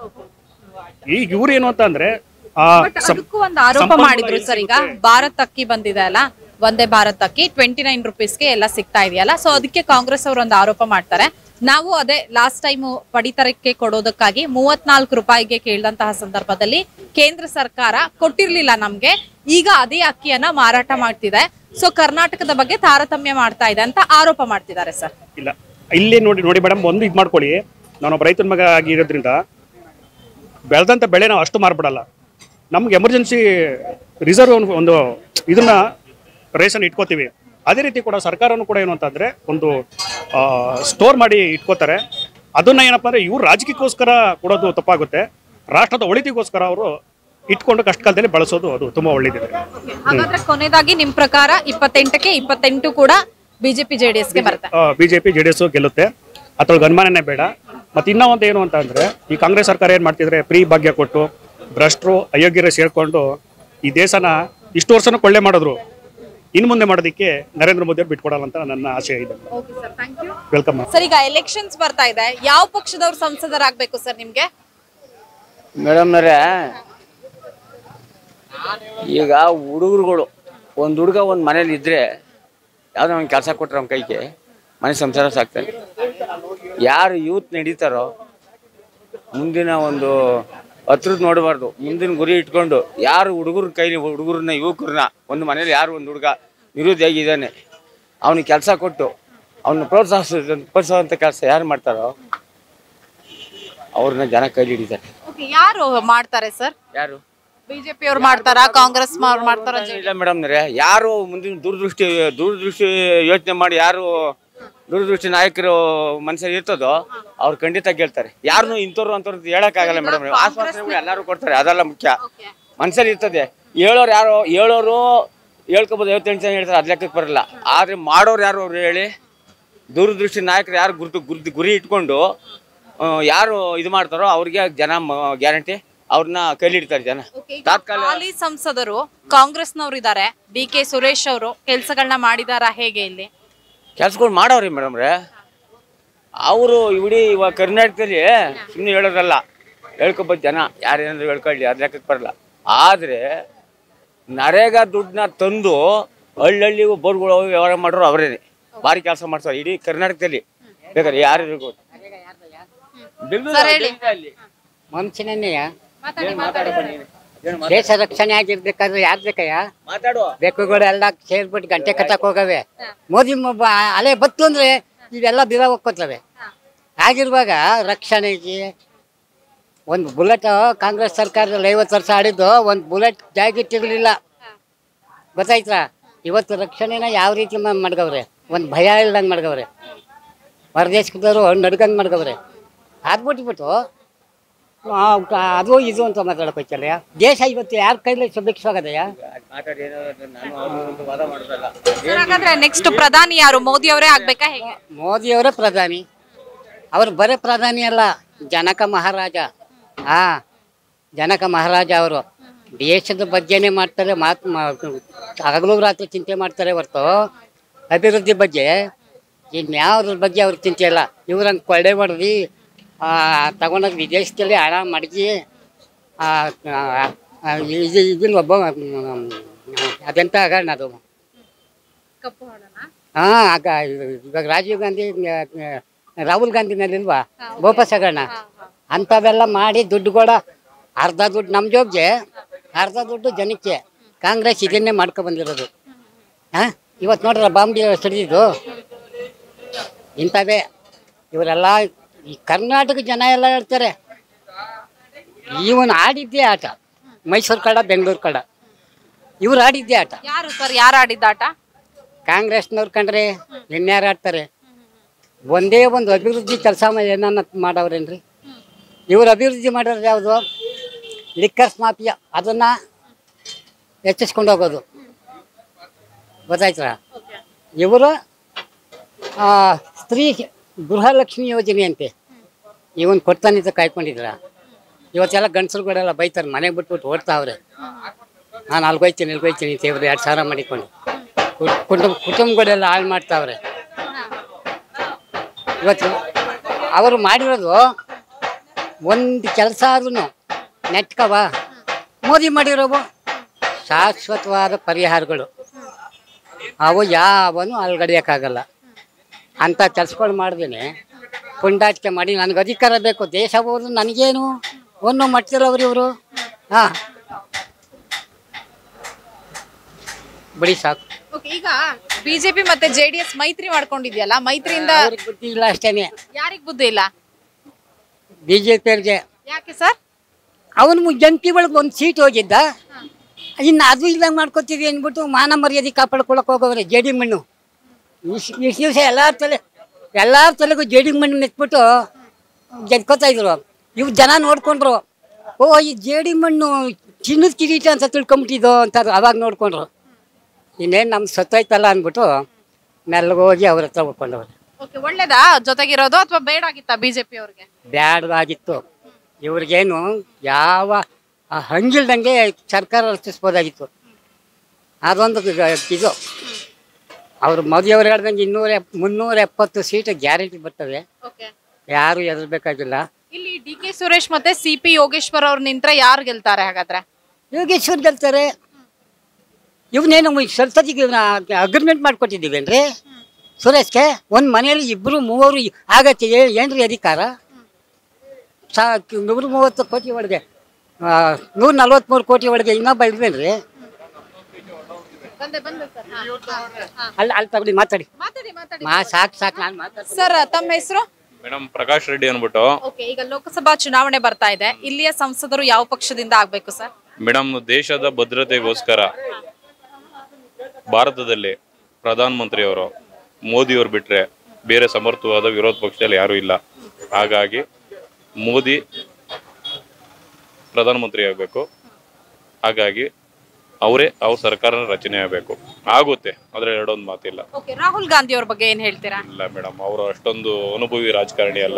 ಈಗ ಇವ್ರು ಏನು ಅಂತ ಅಂದ್ರೆ ಅದಕ್ಕೂ ಒಂದು ಆರೋಪ ಮಾಡಿದ್ರು ಸರ್. ಈಗ ಭಾರತ್ ಅಕ್ಕಿ ಬಂದಿದೆ ಅಲ್ಲ, ಒಂದೇ ಭಾರತ್ ಅಕ್ಕಿ 29 ರೂಪೀಸ್ಗೆ ಎಲ್ಲ ಸಿಗ್ತಾ ಇದೆಯಲ್ಲ. ಸೊ ಅದಕ್ಕೆ ಕಾಂಗ್ರೆಸ್ ಅವರು ಒಂದು ಆರೋಪ ಮಾಡ್ತಾರೆ, ನಾವು ಅದೇ ಲಾಸ್ಟ್ ಟೈಮ್ ಪಡಿತರಕ್ಕೆ ಕೊಡೋದಕ್ಕಾಗಿ 34 ರೂಪಾಯಿಗೆ ಕೇಳಿದಂತಹ ಸಂದರ್ಭದಲ್ಲಿ ಕೇಂದ್ರ ಸರ್ಕಾರ ಕೊಟ್ಟಿರ್ಲಿಲ್ಲ ನಮ್ಗೆ, ಈಗ ಅದೇ ಅಕ್ಕಿಯನ್ನ ಮಾರಾಟ ಮಾಡ್ತಿದೆ. ಸೊ ಕರ್ನಾಟಕದ ಬಗ್ಗೆ ತಾರತಮ್ಯ ಮಾಡ್ತಾ ಇದೆ ಅಂತ ಆರೋಪ ಮಾಡ್ತಿದ್ದಾರೆ ಸರ್. ಇಲ್ಲ, ಇಲ್ಲಿ ನೋಡಿ ಮೇಡಮ್, ಒಂದು ಇದು ಮಾಡ್ಕೊಳ್ಳಿ. ನಾನೊಬ್ಬ ರೈತನ ಮಗ ಆಗಿರೋದ್ರಿಂದ ಬೆಳೆದಂಥ ಬೆಳೆ ನಾವು ಅಷ್ಟು ಮಾರ್ಬಿಡಲ್ಲ. ನಮ್ಗೆ ಎಮರ್ಜೆನ್ಸಿ ರಿಸರ್ವ್ ಒಂದು ಇದನ್ನ ರೇಷನ್ ಇಟ್ಕೋತೀವಿ. ಅದೇ ರೀತಿ ಕೂಡ ಸರ್ಕಾರನೂ ಕೂಡ ಏನು ಅಂತಂದರೆ ಒಂದು ಸ್ಟೋರ್ ಮಾಡಿ ಇಟ್ಕೋತಾರೆ. ಅದನ್ನ ಏನಪ್ಪ ಅಂದರೆ ಇವ್ರು ರಾಜಕೀಯಕ್ಕೋಸ್ಕರ ಕೊಡೋದು ತಪ್ಪಾಗುತ್ತೆ. ರಾಷ್ಟ್ರದ ಒಳಿತಿಗೋಸ್ಕರ ಅವರು ಇಟ್ಕೊಂಡು ಕಷ್ಟ ಕಾಲದಲ್ಲಿ ಬಳಸೋದು ಅದು ತುಂಬ ಒಳ್ಳೇದಿದೆ. ಹಾಗಾದ್ರೆ ಕೊನೆಯದಾಗಿ ನಿಮ್ಮ ಪ್ರಕಾರ 28ಕ್ಕೆ 28 ಕೂಡ ಬಿಜೆಪಿ JDSಗೆ ಬರುತ್ತೆ? BJP JDS ಗೆಲ್ಲುತ್ತೆ, ಅದ್ರೊಳಗೆ ಅನುಮಾನನೇ ಬೇಡ. ಮತ್ತು ಇನ್ನೂ ಒಂದು ಏನು ಅಂತ ಅಂದರೆ ಈ ಕಾಂಗ್ರೆಸ್ ಸರ್ಕಾರ ಏನು ಮಾಡ್ತಿದ್ರೆ, ಫ್ರೀ ಭಾಗ್ಯ ಕೊಟ್ಟು ಭ್ರಷ್ಟರು ಅಯೋಗ್ಯರು ಸೇರಿಕೊಂಡು ಈ ದೇಶನ ಇಷ್ಟು ವರ್ಷನೂ ಕೊಳ್ಳೆ ಮಾಡಿದ್ರು. ಇನ್ನು ಮುಂದೆ ಮಾಡೋದಕ್ಕೆ ನರೇಂದ್ರ ಮೋದಿ ಅವ್ರು ಬಿಟ್ಕೊಡಲ್ಲ ಅಂತ ನನ್ನ ಆಶಯ ಇದೆ. Welcome sir. ಈಗ ಎಲೆಕ್ಷನ್ಸ್ ಬರ್ತಾ ಇದೆ, ಯಾವ ಪಕ್ಷದವ್ರು ಸಂಸದರಾಗಬೇಕು ಸರ್ ನಿಮ್ಗೆ? ಮೇಡಮ್ ಈಗ ಹುಡುಗರುಗಳು ಒಂದು ಹುಡುಗ ಒಂದು ಮನೇಲಿ ಇದ್ರೆ ಯಾವುದೋ ಒಂದು ಕೆಲಸ ಕೊಟ್ಟರೆ ಅವ್ನ ಕೈಗೆ ಮನೆ ಸಂಸಾರ ಸಾಕ್ತಾನೆ. ಯಾರು ಯೂತ್ ನಡೀತಾರೋ ಮುಂದಿನ ಒಂದು ಹತ್ರದ ನೋಡಬಾರ್ದು, ಮುಂದಿನ ಗುರಿ ಇಟ್ಕೊಂಡು ಯಾರು ಹುಡುಗರ ಕೈಲಿ ಹುಡುಗರನ್ನ ಯುವಕರನ್ನ ಒಂದು ಮನೇಲಿ ಯಾರು ಒಂದು ಹುಡುಗ ನಿರುದ್ಯೋಗಿದ್ದಾನೆ ಅವನಿಗೆ ಕೆಲಸ ಕೊಟ್ಟು ಅವನ್ನ ಪ್ರೋತ್ಸಾಹಿಸುವಂಥ ಕೆಲಸ ಯಾರು ಮಾಡ್ತಾರೋ ಅವ್ರನ್ನ ಜನ ಕೈಲಿ ಹಿಡಿತಾರೆ. ಯಾರು ಮಾಡ್ತಾರೆ ಸರ್? ಯಾರು? ಬಿಜೆಪಿ ಅವ್ರು ಮಾಡ್ತಾರಾ, ಕಾಂಗ್ರೆಸ್ ಮಾಡ್ತಾರ? ಇಲ್ಲ ಮೇಡಮ್, ಯಾರು ಮುಂದಿನ ದೂರದೃಷ್ಟಿ ಯೋಚನೆ ಮಾಡಿ ಯಾರು ದೂರದೃಷ್ಟಿ ನಾಯಕರು ಮನಸ್ಸಲ್ಲಿ ಇರ್ತದೋ ಅವ್ರು ಖಂಡಿತ ಗೆಲ್ತಾರೆ. ಯಾರನ್ನು ಇಂಥವ್ರು ಅಂತವ್ರು ಹೇಳಕ್ಕಾಗಲ್ಲ ಮೇಡಮ್. ಆಶ್ವಾಸನೆಗಳು ಎಲ್ಲರೂ ಕೊಡ್ತಾರೆ, ಅದೆಲ್ಲ ಮುಖ್ಯ. ಮನಸ್ಸಲ್ಲಿ ಇರ್ತದೆ. ಹೇಳೋರು ಹೇಳ್ಕೊಬೋದು, 58 ಜನ ಹೇಳ್ತಾರೆ, ಅದು ಲೆಕ್ಕಕ್ಕೆ ಬರಲ್ಲ. ಆದರೆ ಮಾಡೋರು ಯಾರು ಅವ್ರು ಹೇಳಿ? ದೂರದೃಷ್ಟಿ ನಾಯಕರು ಯಾರು ಗುರಿ ಇಟ್ಕೊಂಡು ಯಾರು ಇದು ಮಾಡ್ತಾರೋ ಅವ್ರಿಗೆ ಜನ ಗ್ಯಾರಂಟಿ ಅವ್ರನ್ನ ಕೈಲಿ ಇಡ್ತಾರೆ ಜನ. ಹಾಲಿ ಸಂಸದರು ಕಾಂಗ್ರೆಸ್ನವ್ರು ಇದ್ದಾರೆ, DK ಸುರೇಶ್ ಅವರು ಕೆಲಸಗಳನ್ನ ಮಾಡಿದಾರ ಹೇಗೆ? ಇಲ್ಲಿ ಕೆಲ್ಸಗಳು ಮಾಡವ್ರಿ ಮೇಡಮ್ರೆ. ಅವರು ಇಡೀ ಇವಾಗ ಕರ್ನಾಟಕದಲ್ಲಿ ಸುಮ್ಮನೆ ಹೇಳೋದಲ್ಲ, ಹೇಳ್ಕೊಬೋದು ಜನ ಯಾರೇನಾದ್ರು ಹೇಳ್ಕೊಳ್ಳಿ, ಅದು ಲೆಕ್ಕಕ್ಕೆ ಬರಲ್ಲ. ಆದರೆ ನರೇಗಾ ದುಡ್ಡನ್ನ ತಂದು ಹಳ್ಳಿಗೂ ಬೋರ್ಗಳು ವ್ಯವಹಾರ ಮಾಡೋರು ಅವರೇನೆ. ಭಾರಿ ಕೆಲಸ ಮಾಡ್ತಾರೆ ಇಡೀ ಕರ್ನಾಟಕದಲ್ಲಿ. ಬೇಕಾದ್ರೆ ಯಾರಿಗೂ ಮನುಷ್ಯನೇ ದೇಶ ರಕ್ಷಣೆ ಆಗಿರ್ಬೇಕಾದ್ರೆ ಯಾರು ಬೇಕಯ್ಯ? ಬೆಕ್ಕುಗಳು ಎಲ್ಲ ಸೇರ್ಬಿಟ್ಟು ಗಂಟೆ ಕಟ್ಟಕ್ ಹೋಗವೆ. ಮೋದಿ ಅಲೆ ಬತ್ತು ಅಂದ್ರೆ ಇವೆಲ್ಲ ಬಿರ ಹೋಗ್ಕೋತವೆ. ಆಗಿರುವಾಗ ರಕ್ಷಣೆಗೆ ಒಂದು ಬುಲೆಟ್ ಕಾಂಗ್ರೆಸ್ ಸರ್ಕಾರದಲ್ಲಿ 50 ವರ್ಷ ಆಡಿದ್ದು ಒಂದು ಬುಲೆಟ್ ಜಾಗಿಟ್ಟಿರ್ಲಿಲ್ಲ, ಗೊತ್ತಾಯ್ತಾ? ಇವತ್ತು ರಕ್ಷಣೆನ ಯಾವ ರೀತಿ ಮಾಡ್ಗವ್ರೆ, ಒಂದು ಭಯ ಇಲ್ದಂಗೆ ಮಾಡ್ಗವ್ರೆ. ಹೊರದೇಶದವರು ನಡ್ಕಂಗೆ ಮಾಡ್ಗವ್ರೆ. ಅದ್ಬಿಟ್ಬಿಟ್ಟು ಅದು ಇದು ಅಂತ ಮಾತಾಡೋಕೈತಲ್ಲ. ದೇಶ ಇವತ್ತು ಯಾರ ಕೈಲಿ ಸುಭಿಕ್ಷವಾಗದೆಯಾ? ಹಾಗಾದ್ರೆ ನೆಕ್ಸ್ಟ್ ಪ್ರಧಾನಿ ಯಾರು? ಮೋದಿ ಅವರೇ ಆಗ್ಬೇಕಾ ಹೇಗೆ? ಮೋದಿಯವರೇ ಪ್ರಧಾನಿ. ಅವರು ಬರೇ ಪ್ರಧಾನಿ ಅಲ್ಲ, ಜನಕ ಮಹಾರಾಜ. ಜನಕ ಮಹಾರಾಜ ಅವರು ದೇಶದ ಬಗ್ಗೆನೇ ಮಾಡ್ತಾರೆ. ಹಗಲು ರಾತ್ರಿ ಚಿಂತೆ ಮಾಡ್ತಾರೆ ಹೊರತು ಅಭಿವೃದ್ಧಿ ಬಗ್ಗೆ ಇನ್ಯಾವ್ದ್ರ ಬಗ್ಗೆ ಅವ್ರ ಚಿಂತೆ ಇಲ್ಲ. ಇವ್ರಂಗೆ ಕೊಳ್ಳೆ ಹೊಡೆದು ತಗೊಂಡೋಗಿ ವಿದೇಶದಲ್ಲಿ ಹಣ ಮಡಗಿ ಇದನ್ನ ಒಬ್ಬ ಅದೆಂತ ಹಗರಣ ಅದು. ಇವಾಗ ರಾಜೀವ್ ಗಾಂಧಿ ರಾಹುಲ್ ಗಾಂಧಿನಲ್ಲಿಲ್ವಾ ಬೋಪಸ್ ಹಗರಣ, ಅಂಥವೆಲ್ಲ ಮಾಡಿ ದುಡ್ಡು ಕೂಡ ಅರ್ಧ ದುಡ್ಡು ನಮ್ಮ ಜೋಬ್ಗೆ, ಅರ್ಧ ದುಡ್ಡು ಜನಕ್ಕೆ. ಕಾಂಗ್ರೆಸ್ ಇದನ್ನೇ ಮಾಡ್ಕೊ ಬಂದಿರೋದು. ಇವತ್ತು ನೋಡ್ರ ಬಾಂಬ್ ಸಿಡಿದಿದ್ದು ಇಂಥವೇ. ಇವರೆಲ್ಲ ಈ ಕರ್ನಾಟಕ ಜನ ಎಲ್ಲ ಹೇಳ್ತಾರೆ ಇವನು ಆಡಿದ್ದೇ ಆಟ. ಮೈಸೂರು ಕಡ, ಬೆಂಗಳೂರು ಕಡ ಇವ್ರು ಆಡಿದ್ದೇ ಆಟ. ಯಾರು ಸರ್, ಯಾರು ಆಡಿದ್ದ ಆಟ? ಕಾಂಗ್ರೆಸ್ನವ್ರು ಕಂಡ್ರೆ ಇನ್ಯಾರು ಆಡ್ತಾರೆ? ಒಂದೇ ಒಂದು ಅಭಿವೃದ್ಧಿ ಕೆಲಸ ಏನನ್ನ ಮಾಡವ್ರೇನ್ರಿ? ಇವ್ರು ಅಭಿವೃದ್ಧಿ ಮಾಡೋದು ಯಾವುದು? ಲಿಕ್ಕರ್ಸ್ ಮಾಫಿಯಾ, ಅದನ್ನು ಹೆಚ್ಚಿಸ್ಕೊಂಡು ಹೋಗೋದು, ಗೊತ್ತಾಯ್ತರ? ಇವರು ಸ್ತ್ರೀ ಗೃಹಲಕ್ಷ್ಮಿ ಯೋಜನೆ ಅಂತೆ ಇವನ್ ಕೊಡ್ತಾನಿದ್ದ ಕಾಯ್ಕೊಂಡಿದ್ರ. ಇವತ್ತೆಲ್ಲ ಗಂಡಸರುಗಳೆಲ್ಲ ಬೈತಾರೆ, ಮನೆಗೆ ಬಿಟ್ಬಿಟ್ಟು ಓಡ್ತಾವ್ರೆ. ನಾನು ಅಲ್ಗೋಯ್ತೀನಿ ಇಲ್ಗೋಯ್ತೀನಿ ತೇವ್ರಿ 2 ಸಾವಿರ ಮಾಡಿಕೊಂಡು ಕುಟುಂಬಗಳೆಲ್ಲ ಹಾಳು ಮಾಡ್ತಾವ್ರೆ. ಇವತ್ತು ಅವರು ಮಾಡಿರೋದು ಒಂದು ಕೆಲಸ ಆದ್ರೂ ನೆಟ್ಕವ. ಮೋದಿ ಮಾಡಿರೋವು ಶಾಶ್ವತವಾದ ಪರಿಹಾರಗಳು, ಅವು ಯಾವನು ಅಲ್ಗಡಿಯೋಕ್ಕಾಗಲ್ಲ. ಅಂಥ ಕೆಲಸಗಳು ಮಾಡ್ದೇನೆ ಪುಂಡಾಟಿಕೆ ಮಾಡಿ ನನಗೆ ಅಧಿಕಾರ ಬೇಕು, ದೇಶ ಹೋದ್ರು ನನಗೇನು ಒಂದು ಮಾಡ್ತಿರೋರು ಇವರು. ಬಿಡಿ ಸಾಕು. ಈಗ ಬಿಜೆಪಿ ಮತ್ತೆ ಜೆಡಿಎಸ್ ಮೈತ್ರಿ ಮಾಡ್ಕೊಂಡಿದ್ಯಲ್ಲ, ಮೈತ್ರಿಯಿಂದ ಬುದ್ಧಿ ಇಲ್ಲ ಅಷ್ಟೇನೆ. ಯಾರಿಗ್ ಬುದ್ಧಿ ಇಲ್ಲ? ಬಿಜೆಪಿ ಅವ್ರಿಗೆ. ಯಾಕೆ ಸರ್? ಅವನು ಜಂಟಿ ಒಳಗೆ ಒಂದು ಸೀಟ್ ಹೋಗಿದ್ದ, ಇನ್ನು ಅದು ಇಲ್ದಂಗೆ ಮಾಡ್ಕೊತೀವಿ ಅಂದ್ಬಿಟ್ಟು ಮಾನ ಮರ್ಯಾದೆ ಕಾಪಾಡ್ಕೊಳಕ್ಕೆ ಹೋಗೋವ್ರೆ. ಜೇಡಿ ಮಣ್ಣು ಇಷ್ಟು ದಿವಸ ಎಲ್ಲರ ತಲೆಗೂ ಜೇಡಿ ಮಣ್ಣು ನೆತ್ಬಿಟ್ಟು ಗೆದ್ಕೋತಾ ಇದ್ರು. ಇವು ಜನ ನೋಡ್ಕೊಂಡ್ರು, ಓ ಈ ಜೇಡಿ ಮಣ್ಣು ಚಿನ್ನದ ಕಿರೀಟ ಅಂತ ತಿಳ್ಕೊಂಬಿಟ್ಟಿದ್ದು ಅಂತ ಅವಾಗ ನೋಡ್ಕೊಂಡ್ರು. ಇನ್ನೇನು ನಮ್ಗೆ ಸತ್ತೋಯ್ತಲ್ಲ ಅಂದ್ಬಿಟ್ಟು ಮೆಲ್ಲಗೋಗಿ ಅವ್ರ ಹತ್ರ ಹೋಗ್ಕೊಂಡವ್ರು. ಒಳ್ಳೇದಾ ಜೊತೆಗಿರೋದು ಅಥವಾ ಬೇಡಾಗಿತ್ತಾ ಬಿಜೆಪಿ ಅವ್ರಿಗೆ? ಬ್ಯಾಡವಾಗಿತ್ತು. ಇವ್ರಿಗೇನು ಯಾವ ಹಂಗಿಲ್ದಂಗೆ ಸರ್ಕಾರ ರಚಿಸ್ಬೋದಾಗಿತ್ತು. ಅದೊಂದು ಇದು ಅವರು ಮೋದಿಯವ್ರು ಹೇಳ್ದಂಗೆ 370 ಸೀಟ್ ಗ್ಯಾರಂಟಿ ಬರ್ತವೆ, ಯಾರು ಎದುರ್ಬೇಕಾಗಿಲ್ಲ. ಇಲ್ಲಿ ಡಿ ಕೆ ಸುರೇಶ್ ಮತ್ತೆ ಸಿಪಿ ಯೋಗೇಶ್ವರ್ ಅವ್ರು ನಿಂತ್ರೆ ಯಾರು ಗೆಲ್ತಾರೆ ಹಾಗಾದ್ರೆ? ಯೋಗೇಶ್ವರ್ ಗೆಲ್ತಾರೆ. ಇವನೇನು ಸಂಸದಿಗೆ ಅಗ್ರಿಮೆಂಟ್ ಮಾಡ್ಕೊಟ್ಟಿದ್ದೀವೇನ್ರಿ ಸುರೇಶ್ಗೆ? ಒಂದು ಮನೆಯಲ್ಲಿ 2-3 ಆಗತ್ತೆ, ಏನ್ರಿ ಅಧಿಕಾರ? 130 ಕೋಟಿ ಒಳಗೆ 143 ಕೋಟಿ ಒಳಗೆ ಇನ್ನೊಬ್ಬ ಇಲ್ವೇನ್ರಿ? ಅಲ್ಲಿ ತಗೊಳ್ಳಿ, ಮಾತಾಡಿ. ಸಾಕು ನಾನು ಮಾತಾಡ್ತೀನಿ. ಸರ್ ತಮ್ಮ ಹೆಸರು? ಮೇಡಮ್ ಪ್ರಕಾಶ್ ರೆಡ್ಡಿ ಅನ್ಬಿಟ್ಟು. ಈಗ ಲೋಕಸಭಾ ಚುನಾವಣೆ ಬರ್ತಾ ಇದೆ, ಇಲ್ಲಿಯ ಸಂಸದರು ಯಾವ ಪಕ್ಷದಿಂದ ಆಗ್ಬೇಕು ಸರ್? ಮೇಡಮ್ ದೇಶದ ಭದ್ರತೆಗೋಸ್ಕರ ಭಾರತದಲ್ಲಿ ಪ್ರಧಾನ ಮಂತ್ರಿಯವರು ಮೋದಿಯವರು ಬಿಟ್ರೆ ಬೇರೆ ಸಮರ್ಥವಾದ ವಿರೋಧ ಪಕ್ಷದಲ್ಲಿ ಯಾರೂ ಇಲ್ಲ. ಹಾಗಾಗಿ ಮೋದಿ ಪ್ರಧಾನಮಂತ್ರಿ ಆಗಬೇಕು. ಹಾಗಾಗಿ ಅವರೇ ಅವ್ರ ಸರ್ಕಾರ ರಚನೆ ಆಗಬೇಕು. ಆಗುತ್ತೆ, ಆದ್ರೆ ಎರಡೊಂದು ಮಾತಿಲ್ಲ. ರಾಹುಲ್ ಗಾಂಧಿ ಅವ್ರ ಬಗ್ಗೆ ಏನ್ ಹೇಳ್ತೀರಾ? ಇಲ್ಲ ಮೇಡಮ್, ಅವರು ಅಷ್ಟೊಂದು ಅನುಭವಿ ರಾಜಕಾರಣಿ ಅಲ್ಲ.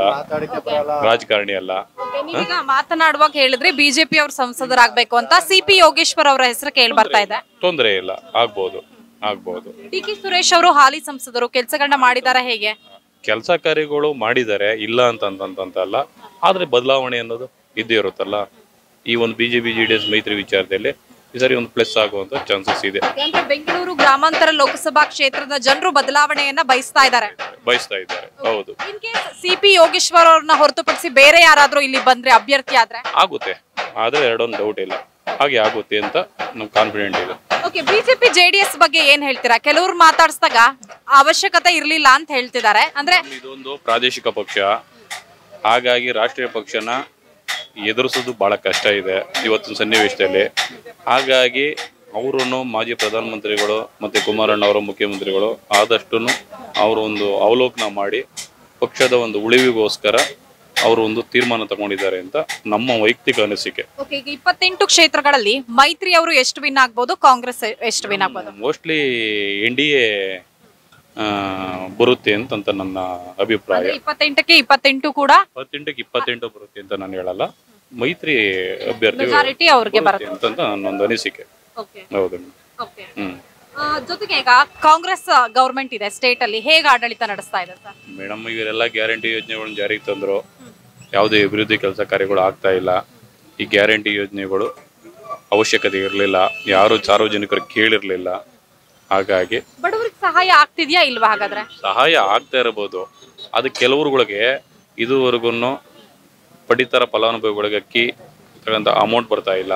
ನೀವೀಗ ಮಾತನಾಡುವಾಗ ಹೇಳಿದ್ರೆ ಬಿಜೆಪಿ ಅವ್ರ ಸಂಸದರಾಗಬೇಕು ಅಂತ, ಸಿಪಿ ಯೋಗೇಶ್ವರ್ ಅವರ ಹೆಸರು ಕೇಳಿ ಬರ್ತಾ ಇದೆ. ತೊಂದರೆ ಇಲ್ಲ, ಆಗ್ಬಹುದು. ಡಿ ಕೆ ಸುರೇಶ್ ಅವರು ಹಾಲಿ ಸಂಸದರು ಕೆಲಸಗಳನ್ನ ಮಾಡಿದಾರ ಹೇಗೆ? ಕೆಲಸ ಕಾರ್ಯಗಳು ಮಾಡಿದ್ದಾರೆ, ಇಲ್ಲ ಅಂತಲ್ಲ. ಆದ್ರೆ ಬದಲಾವಣೆ ಅನ್ನೋದು ಇದ್ದೇ ಇರುತ್ತಲ್ಲ. ಈ ಒಂದು ಬಿಜೆಪಿ ಜೆಡಿಎಸ್ ಮೈತ್ರಿ ವಿಚಾರದಲ್ಲಿ ಈ ಸರಿ ಒಂದು ಪ್ಲಸ್ ಆಗುವಂತ ಚಾನ್ಸಸ್ ಇದೆ. ಅಂದ್ರೆ ಬೆಂಗಳೂರು ಗ್ರಾಮಾಂತರ ಲೋಕಸಭಾ ಕ್ಷೇತ್ರದ ಜನರು ಬದಲಾವಣೆಯನ್ನ ಬಯಸ್ತಾ ಇದ್ದಾರೆ. ಹೌದು. ಇನ್ ಕೇಸ್ ಸಿಪಿ ಯೋಗೇಶ್ವರ್ ಅವ್ರನ್ನ ಹೊರತುಪಡಿಸಿ ಬೇರೆ ಯಾರಾದ್ರೂ ಇಲ್ಲಿ ಬಂದ್ರೆ ಅಭ್ಯರ್ಥಿ ಆದ್ರೆ ಆಗುತ್ತೆ, ಆದ್ರೆ ಎರಡೊಂದು ಡೌಟ್ ಇಲ್ಲ, ಹಾಗೆ ಆಗುತ್ತೆ ಅಂತ ನಮ್ಗೆ ಕಾನ್ಫಿಡೆಂಟ್ ಇದೆ. ಓಕೆ, ಬಿಜೆಪಿ ಜೆಡಿಎಸ್ ಬಗ್ಗೆ ಏನ್ ಹೇಳ್ತೀರಾ? ಕೆಲವರು ಮಾತಾಡ್ಸಿದಾಗ ಅವಶ್ಯಕತೆ ಇರ್ಲಿಲ್ಲ ಅಂತ ಹೇಳ್ತಿದ್ದಾರೆ. ಅಂದ್ರೆ ಇದೊಂದು ಪ್ರಾದೇಶಿಕ ಪಕ್ಷ, ಹಾಗಾಗಿ ರಾಷ್ಟ್ರೀಯ ಪಕ್ಷನ ಎದುರಿಸೋದು ಬಹಳ ಕಷ್ಟ ಇದೆ ಇವತ್ತಿನ ಸನ್ನಿವೇಶದಲ್ಲಿ. ಹಾಗಾಗಿ ಅವರನ್ನು ಮಾಜಿ ಪ್ರಧಾನಮಂತ್ರಿಗಳು ಮತ್ತೆ ಕುಮಾರಣ್ಣ ಅವರ ಮುಖ್ಯಮಂತ್ರಿಗಳು ಆದಷ್ಟು ಅವರು ಒಂದು ಅವಲೋಕನ ಮಾಡಿ ಪಕ್ಷದ ಒಂದು ಉಳಿವಿಗೋಸ್ಕರ ಅವರು ಒಂದು ತೀರ್ಮಾನ ತಗೊಂಡಿದ್ದಾರೆ ಅಂತ ನಮ್ಮ ವೈಯಕ್ತಿಕ ಅನಿಸಿಕೆ. ಓಕೆ, ಈಗ 28 ಕ್ಷೇತ್ರಗಳಲ್ಲಿ ಮೈತ್ರಿ ಅವರು ಎಷ್ಟು ವಿನ್ ಆಗ್ಬೋದು, ಕಾಂಗ್ರೆಸ್ ಎಷ್ಟು ವಿನ್ ಆಗ್ಬೋದು? ಮೋಸ್ಟ್ಲಿ NDA ಬರುತ್ತೆ ಅಂತ ನನ್ನ ಅಭಿಪ್ರಾಯ. 28ಕ್ಕೆ 28 ಕೂಡ 28ಕ್ಕೆ 28 ಬರುತ್ತೆ ಅಂತ ನಾನು ಹೇಳಲ್ಲ, ಮೈತ್ರಿ ಅಭ್ಯರ್ಥಿ ಮೆಜಾರಿಟಿ ಅವ್ರಿಗೆ ಬರುತ್ತೆ ಅಂತ ನನ್ನೊಂದು ಅನಿಸಿಕೆ. ಹೌದು. ಜೊತೆಗೆ ಈಗ ಕಾಂಗ್ರೆಸ್ ಗವರ್ಮೆಂಟ್ ಇದೆ ಸ್ಟೇಟ್ ಅಲ್ಲಿ, ಹೇಗೆ ಆಡಳಿತ ನಡೆಸ್ತಾ ಇದೆ ಸರ್? ಮೇಡಮ್, ಇವರೆಲ್ಲ ಗ್ಯಾರಂಟಿ ಯೋಜನೆಗಳನ್ನ ಜಾರಿಗೆ ತಂದ್ರು, ಯಾವುದೇ ಅಭಿವೃದ್ಧಿ ಕೆಲಸ ಕಾರ್ಯಗಳು ಆಗ್ತಾ ಇಲ್ಲ. ಈ ಗ್ಯಾರಂಟಿ ಯೋಜನೆಗಳು ಅವಶ್ಯಕತೆ ಇರಲಿಲ್ಲ, ಯಾರು ಸಾರ್ವಜನಿಕರು ಕೇಳಿರ್ಲಿಲ್ಲ. ಹಾಗಾಗಿ ಬಡವರಿಗೆ ಸಹಾಯ ಆಗ್ತಿದ್ಯಾ ಇಲ್ವಾ? ಹಾಗಾದ್ರೆ ಸಹಾಯ ಆಗ್ತಾ ಇರಬಹುದು, ಅದು ಕೆಲವರುಗಳಿಗೆ ಇದುವರೆಗೂ ಪಡಿತರ ಫಲಾನುಭವಿಗಳಿಗೆ ಅಕ್ಕಿ ತಗೊಂಡ ಅಮೌಂಟ್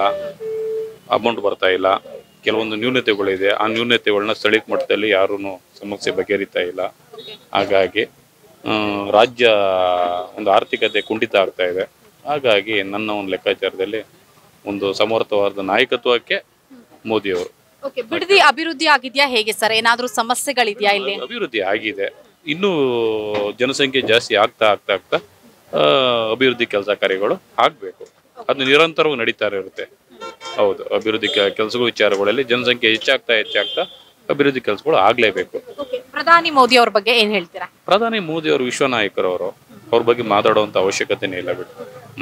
ಬರ್ತಾ ಇಲ್ಲ. ಕೆಲವೊಂದು ನ್ಯೂನತೆಗಳಿದೆ, ಆ ನ್ಯೂನತೆಗಳನ್ನ ಸ್ಥಳೀಯ ಮಟ್ಟದಲ್ಲಿ ಯಾರೂ ಸಮಸ್ಯೆ ಬಗೆಹರಿತಾ ಇಲ್ಲ. ಹಾಗಾಗಿ ರಾಜ್ಯ ಒಂದು ಆರ್ಥಿಕತೆ ಕುಂಠಿತ ಆಗ್ತಾ ಇದೆ. ಹಾಗಾಗಿ ನನ್ನ ಒಂದು ಲೆಕ್ಕಾಚಾರದಲ್ಲಿ ಒಂದು ಸಮರ್ಥವಾದ ನಾಯಕತ್ವಕ್ಕೆ ಮೋದಿಯವರು. ಬಿಡದಿ ಅಭಿವೃದ್ಧಿ ಆಗಿದ್ಯಾ ಹೇಗೆ ಸರ್? ಏನಾದ್ರೂ ಸಮಸ್ಯೆಗಳಿದ್ಯಾ ಇಲ್ಲಿ? ಅಭಿವೃದ್ಧಿ ಆಗಿದೆ, ಇನ್ನೂ ಜನಸಂಖ್ಯೆ ಜಾಸ್ತಿ ಆಗ್ತಾ ಅಭಿವೃದ್ಧಿ ಕೆಲಸ ಕಾರ್ಯಗಳು ಆಗ್ಬೇಕು, ಅದು ನಿರಂತರವಾಗಿ ನಡೀತಾ ಇರುತ್ತೆ. ಹೌದು, ಅಭಿವೃದ್ಧಿ ಕೆಲಸಗಳು ವಿಚಾರಗಳಲ್ಲಿ ಜನಸಂಖ್ಯೆ ಹೆಚ್ಚಾಗ್ತಾ ಅಭಿವೃದ್ಧಿ ಕೆಲಸಗಳು ಆಗ್ಲೇಬೇಕು. ಪ್ರಧಾನಿ ಮೋದಿ ಅವ್ರ ಬಗ್ಗೆ ಏನ್ ಹೇಳ್ತೀರಾ? ಪ್ರಧಾನಿ ಮೋದಿ ಅವರು ವಿಶ್ವ ನಾಯಕರವರು, ಅವ್ರ ಬಗ್ಗೆ ಮಾತಾಡುವಂತ ಅವಶ್ಯಕತೆನೇ ಇಲ್ಲ ಬಿಟ್ಟು.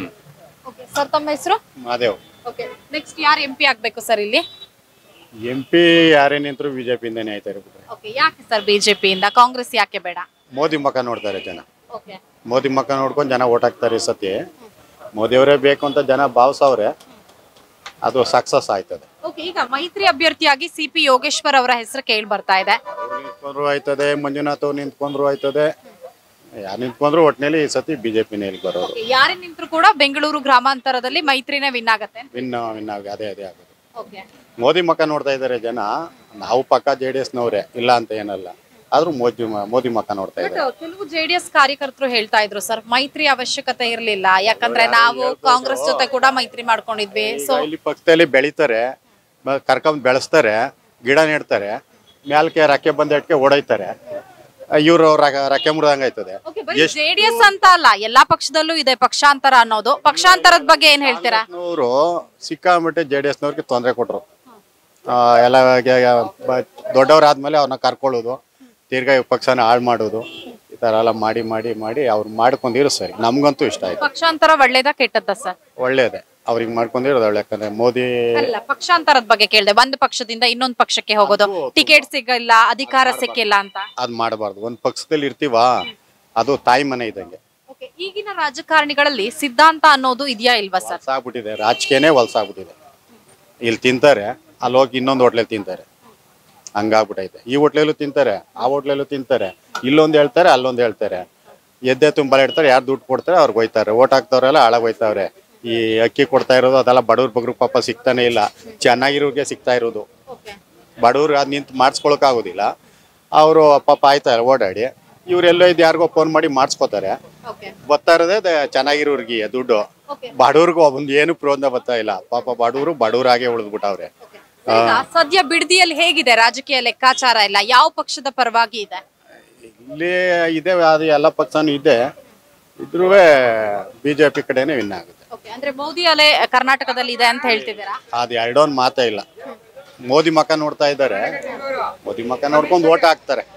ಸರ್, ತಮ್ಮ ಹೆಸರು? ಮಾದೇವ್. ನೆಕ್ಸ್ಟ್ ಯಾರು MP ಆಗ್ಬೇಕು ಸರ್ ಇಲ್ಲಿ? MP ಯಾರೇ ನಿಂತರೂ ಬಿಜೆಪಿಯಿಂದನೇ ಆಯ್ತಾ ಇರ್ಬೋದು. ಯಾಕೆ ಸರ್ ಬಿಜೆಪಿ ಇಂದ? ಕಾಂಗ್ರೆಸ್ ಯಾಕೆ ಬೇಡ? ಮೋದಿ ಮುಖ ನೋಡ್ತಾರೆ ಜನ, ಮೋದಿ ಮುಖ ನೋಡ್ಕೊಂಡು ಜನ ಓಟ್ ಹಾಕ್ತಾರೆ. ಈ ಸತಿ ಮೋದಿಯವರೇ ಬೇಕು ಅಂತ ಜನ ಭಾವಿಸವ್ರೆ, ಅದು ಸಕ್ಸಸ್ ಆಯ್ತದೆ. ಈಗ ಮೈತ್ರಿ ಅಭ್ಯರ್ಥಿಯಾಗಿ ಸಿಪಿ ಯೋಗೇಶ್ವರ್ ಅವರ ಹೆಸರು ಕೇಳಿ ಬರ್ತಾ ಇದೆ. ನಿಂತ್ಕೊಂಡ್ರು ಆಯ್ತದೆ, ಮಂಜುನಾಥ್ ಅವ್ರು ನಿಂತ್ಕೊಂಡ್ರು ಆಯ್ತದೆ, ಯಾರು ನಿಂತ್ಕೊಂಡ್ರು ಒಟ್ಟಿನಲ್ಲಿ ಈ ಸತಿ ಬಿಜೆಪಿನೇ ಇಲ್ಲಿ ಬರೋದು. ಯಾರೇ ನಿಂತ್ರು ಕೂಡ ಬೆಂಗಳೂರು ಗ್ರಾಮಾಂತರದಲ್ಲಿ ಮೈತ್ರಿನೇ ವಿನ್ ಆಗತ್ತೆ. ವಿನ್ ಅದೇ ಆಗೋದು. ಮೋದಿ ಮುಖ ನೋಡ್ತಾ ಇದ್ದಾರೆ ಜನ. ನಾವು ಪಕ್ಕ JDS ನವರೇ, ಇಲ್ಲ ಅಂತ ಏನಲ್ಲ, ಆದ್ರೂ ಮೋದಿ ಮುಖ ನೋಡ್ತಾ ಇದ್ದಾರೆ. ಕೆಲವು JDS ಕಾರ್ಯಕರ್ತರು ಹೇಳ್ತಾ ಇದ್ರು ಸರ್, ಮೈತ್ರಿ ಅವಶ್ಯಕತೆ ಇರ್ಲಿಲ್ಲ, ಯಾಕಂದ್ರೆ ನಾವು ಕಾಂಗ್ರೆಸ್ ಜೊತೆ ಕೂಡ ಮೈತ್ರಿ ಮಾಡ್ಕೊಂಡಿದ್ವಿ. ಸೊ ಇಲ್ಲಿ ಪಕ್ಷದಲ್ಲಿ ಬೆಳಿತಾರೆ, ಕರ್ಕೊಂಡ್ ಬೆಳೆಸ್ತಾರೆ, ಗಿಡ ನೆಡ್ತಾರೆ, ಮ್ಯಾಲ್ಕೆ ರಕ್ಕೆ ಬಂದಕ್ಕೆ ಓಡೈತಾರೆ, ಇವ್ರು ರಕ್ಕೆ ಮುರಿದಂಗಾಯ್ತದೆ. JDS ಅಂತ ಅಲ್ಲ, ಎಲ್ಲಾ ಪಕ್ಷದಲ್ಲೂ ಇದೆ ಪಕ್ಷಾಂತರ ಅನ್ನೋದು. ಪಕ್ಷಾಂತರದ ಬಗ್ಗೆ ಏನ್ ಹೇಳ್ತೀರಾ? ಅವರು ಸಿಕ್ಕಾಮಟ್ಟೆ JDS ನವ್ರಿಗೆ ತೊಂದರೆ ಕೊಟ್ರು. ಎಲ್ಲ ದೊಡ್ಡವರಾದ್ಮೇಲೆ ಅವ್ರನ್ನ ಕರ್ಕೊಳ್ಳೋದು, ತಿರ್ಗಾ ಪಕ್ಷನ ಹಾಳು ಮಾಡೋದು, ಈ ತರ ಎಲ್ಲ ಮಾಡಿ ಅವ್ರು ಮಾಡ್ಕೊಂಡಿರೋ ಸರಿ. ನಮ್ಗಂತೂ ಇಷ್ಟ ಆಯ್ತು. ಪಕ್ಷಾಂತರ ಒಳ್ಳೇದಾ ಕೆಟ್ಟದ್ದ ಸರ್? ಒಳ್ಳೇದೇ, ಅವ್ರಿಗೆ ಮಾಡ್ಕೊಂಡಿರೋದು ಒಳ್ಳೆ. ಯಾಕಂದ್ರೆ ಮೋದಿ ಪಕ್ಷಾಂತರದ ಬಗ್ಗೆ ಕೇಳಿದೆ, ಒಂದು ಪಕ್ಷದಿಂದ ಇನ್ನೊಂದು ಪಕ್ಷಕ್ಕೆ ಹೋಗೋದು, ಟಿಕೆಟ್ ಸಿಗಲ್ಲ, ಅಧಿಕಾರ ಸಿಕ್ಕಿಲ್ಲ ಅಂತ. ಅದ್ ಮಾಡಬಾರ್ದು. ಒಂದ್ ಪಕ್ಷದಲ್ಲಿ ಇರ್ತೀವ, ಅದು ತಾಯಿ ಮನೆ ಇದ್ದಂಗೆ. ಈಗಿನ ರಾಜಕಾರಣಿಗಳಲ್ಲಿ ಸಿದ್ಧಾಂತ ಅನ್ನೋದು ಇದೆಯಾ ಇಲ್ವಾ ಸರ್? ವಲ್ಸಾಗ್ಬಿಟ್ಟಿದೆ, ರಾಜಕೀಯನೇ ವಲ್ಸಾಗ್ಬಿಟ್ಟಿದೆ. ಇಲ್ಲಿ ತಿಂತಾರೆ, ಅಲ್ಲಿ ಹೋಗಿ ಇನ್ನೊಂದು ಹೋಟ್ಲಲ್ಲಿ ತಿಂತಾರೆ, ಹಂಗಾಗ್ಬಿಟ್ಟೈತೆ. ಈ ಹೋಟ್ಲಲ್ಲೂ ತಿಂತಾರೆ, ಆ ಹೋಟ್ಲಲ್ಲೂ ತಿಂತಾರೆ, ಇಲ್ಲೊಂದು ಹೇಳ್ತಾರೆ, ಅಲ್ಲೊಂದು ಹೇಳ್ತಾರೆ, ಎದ್ದೆ ತುಂಬಾ ಇಡ್ತಾರೆ, ಯಾರು ದುಡ್ಡು ಕೊಡ್ತಾರೆ ಅವ್ರಿಗೆ ಹೋಯ್ತಾರೆ. ಓಟ್ ಹಾಕ್ತವ್ರೆಲ್ಲ ಹಾಳಾಗ್ ಹೋಯ್ತಾವ್ರೆ. ಈ ಅಕ್ಕಿ ಕೊಡ್ತಾ ಇರೋದು ಅದೆಲ್ಲ ಬಡವ್ರ ಬಗ್ರು ಪಾಪ ಸಿಗ್ತಾನೆ ಇಲ್ಲ, ಚೆನ್ನಾಗಿರೋರಿಗೆ ಸಿಗ್ತಾ ಇರೋದು. ಬಡವ್ರು ಅದ್ ನಿಂತು ಮಾಡಿಸ್ಕೊಳಕ್ ಆಗೋದಿಲ್ಲ. ಅವರು ಪಾಪ ಆಯ್ತಾರೆ ಓಡಾಡಿ, ಇವ್ರೆಲ್ಲೋ ಇದು ಯಾರಿಗೋ ಫೋನ್ ಮಾಡಿ ಮಾಡಿಸ್ಕೋತಾರೆ. ಬರ್ತಾ ಇರೋದೇ ಚೆನ್ನಾಗಿರೋರ್ಗಿ ದುಡ್ಡು, ಬಡವ್ರಿಗೂ ಒಂದು ಏನು ಪ್ರಯೋಜನ ಬರ್ತಾ ಇಲ್ಲ. ಪಾಪ ಬಡವ್ರಾಗೆ ಉಳಿದ್ಬಿಟ್ಟವ್ರೆ. ಸದ್ಯ ಬಿಡದಿಯಲ್ಲಿ ಹೇಗಿದೆ ರಾಜಕೀಯ ಲೆಕ್ಕಾಚಾರ ಎಲ್ಲ? ಯಾವ ಪಕ್ಷದ ಪರವಾಗಿ ಇದೆ? ಇಲ್ಲಿ ಇದೆ, ಅದು ಎಲ್ಲ ಪಕ್ಷನೂ ಇದೆ, ಇದ್ರೂ ಬಿಜೆಪಿ ಕಡೆನೆ ವಿನ್ ಆಗುತ್ತೆ. ಅಂದ್ರೆ ಮೋದಿ ಅಲೆ ಕರ್ನಾಟಕದಲ್ಲಿ ಇದೆ ಅಂತ ಹೇಳ್ತಿದ್ದೀರಾ? ಅದು ಎರಡೊಂದು ಮಾತೇ ಇಲ್ಲ. ಮೋದಿ ಮುಖ ನೋಡ್ತಾ ಇದ್ದಾರೆ, ಮೋದಿ ಮುಖ ನೋಡ್ಕೊಂಡು ಓಟ್ ಹಾಕ್ತಾರೆ.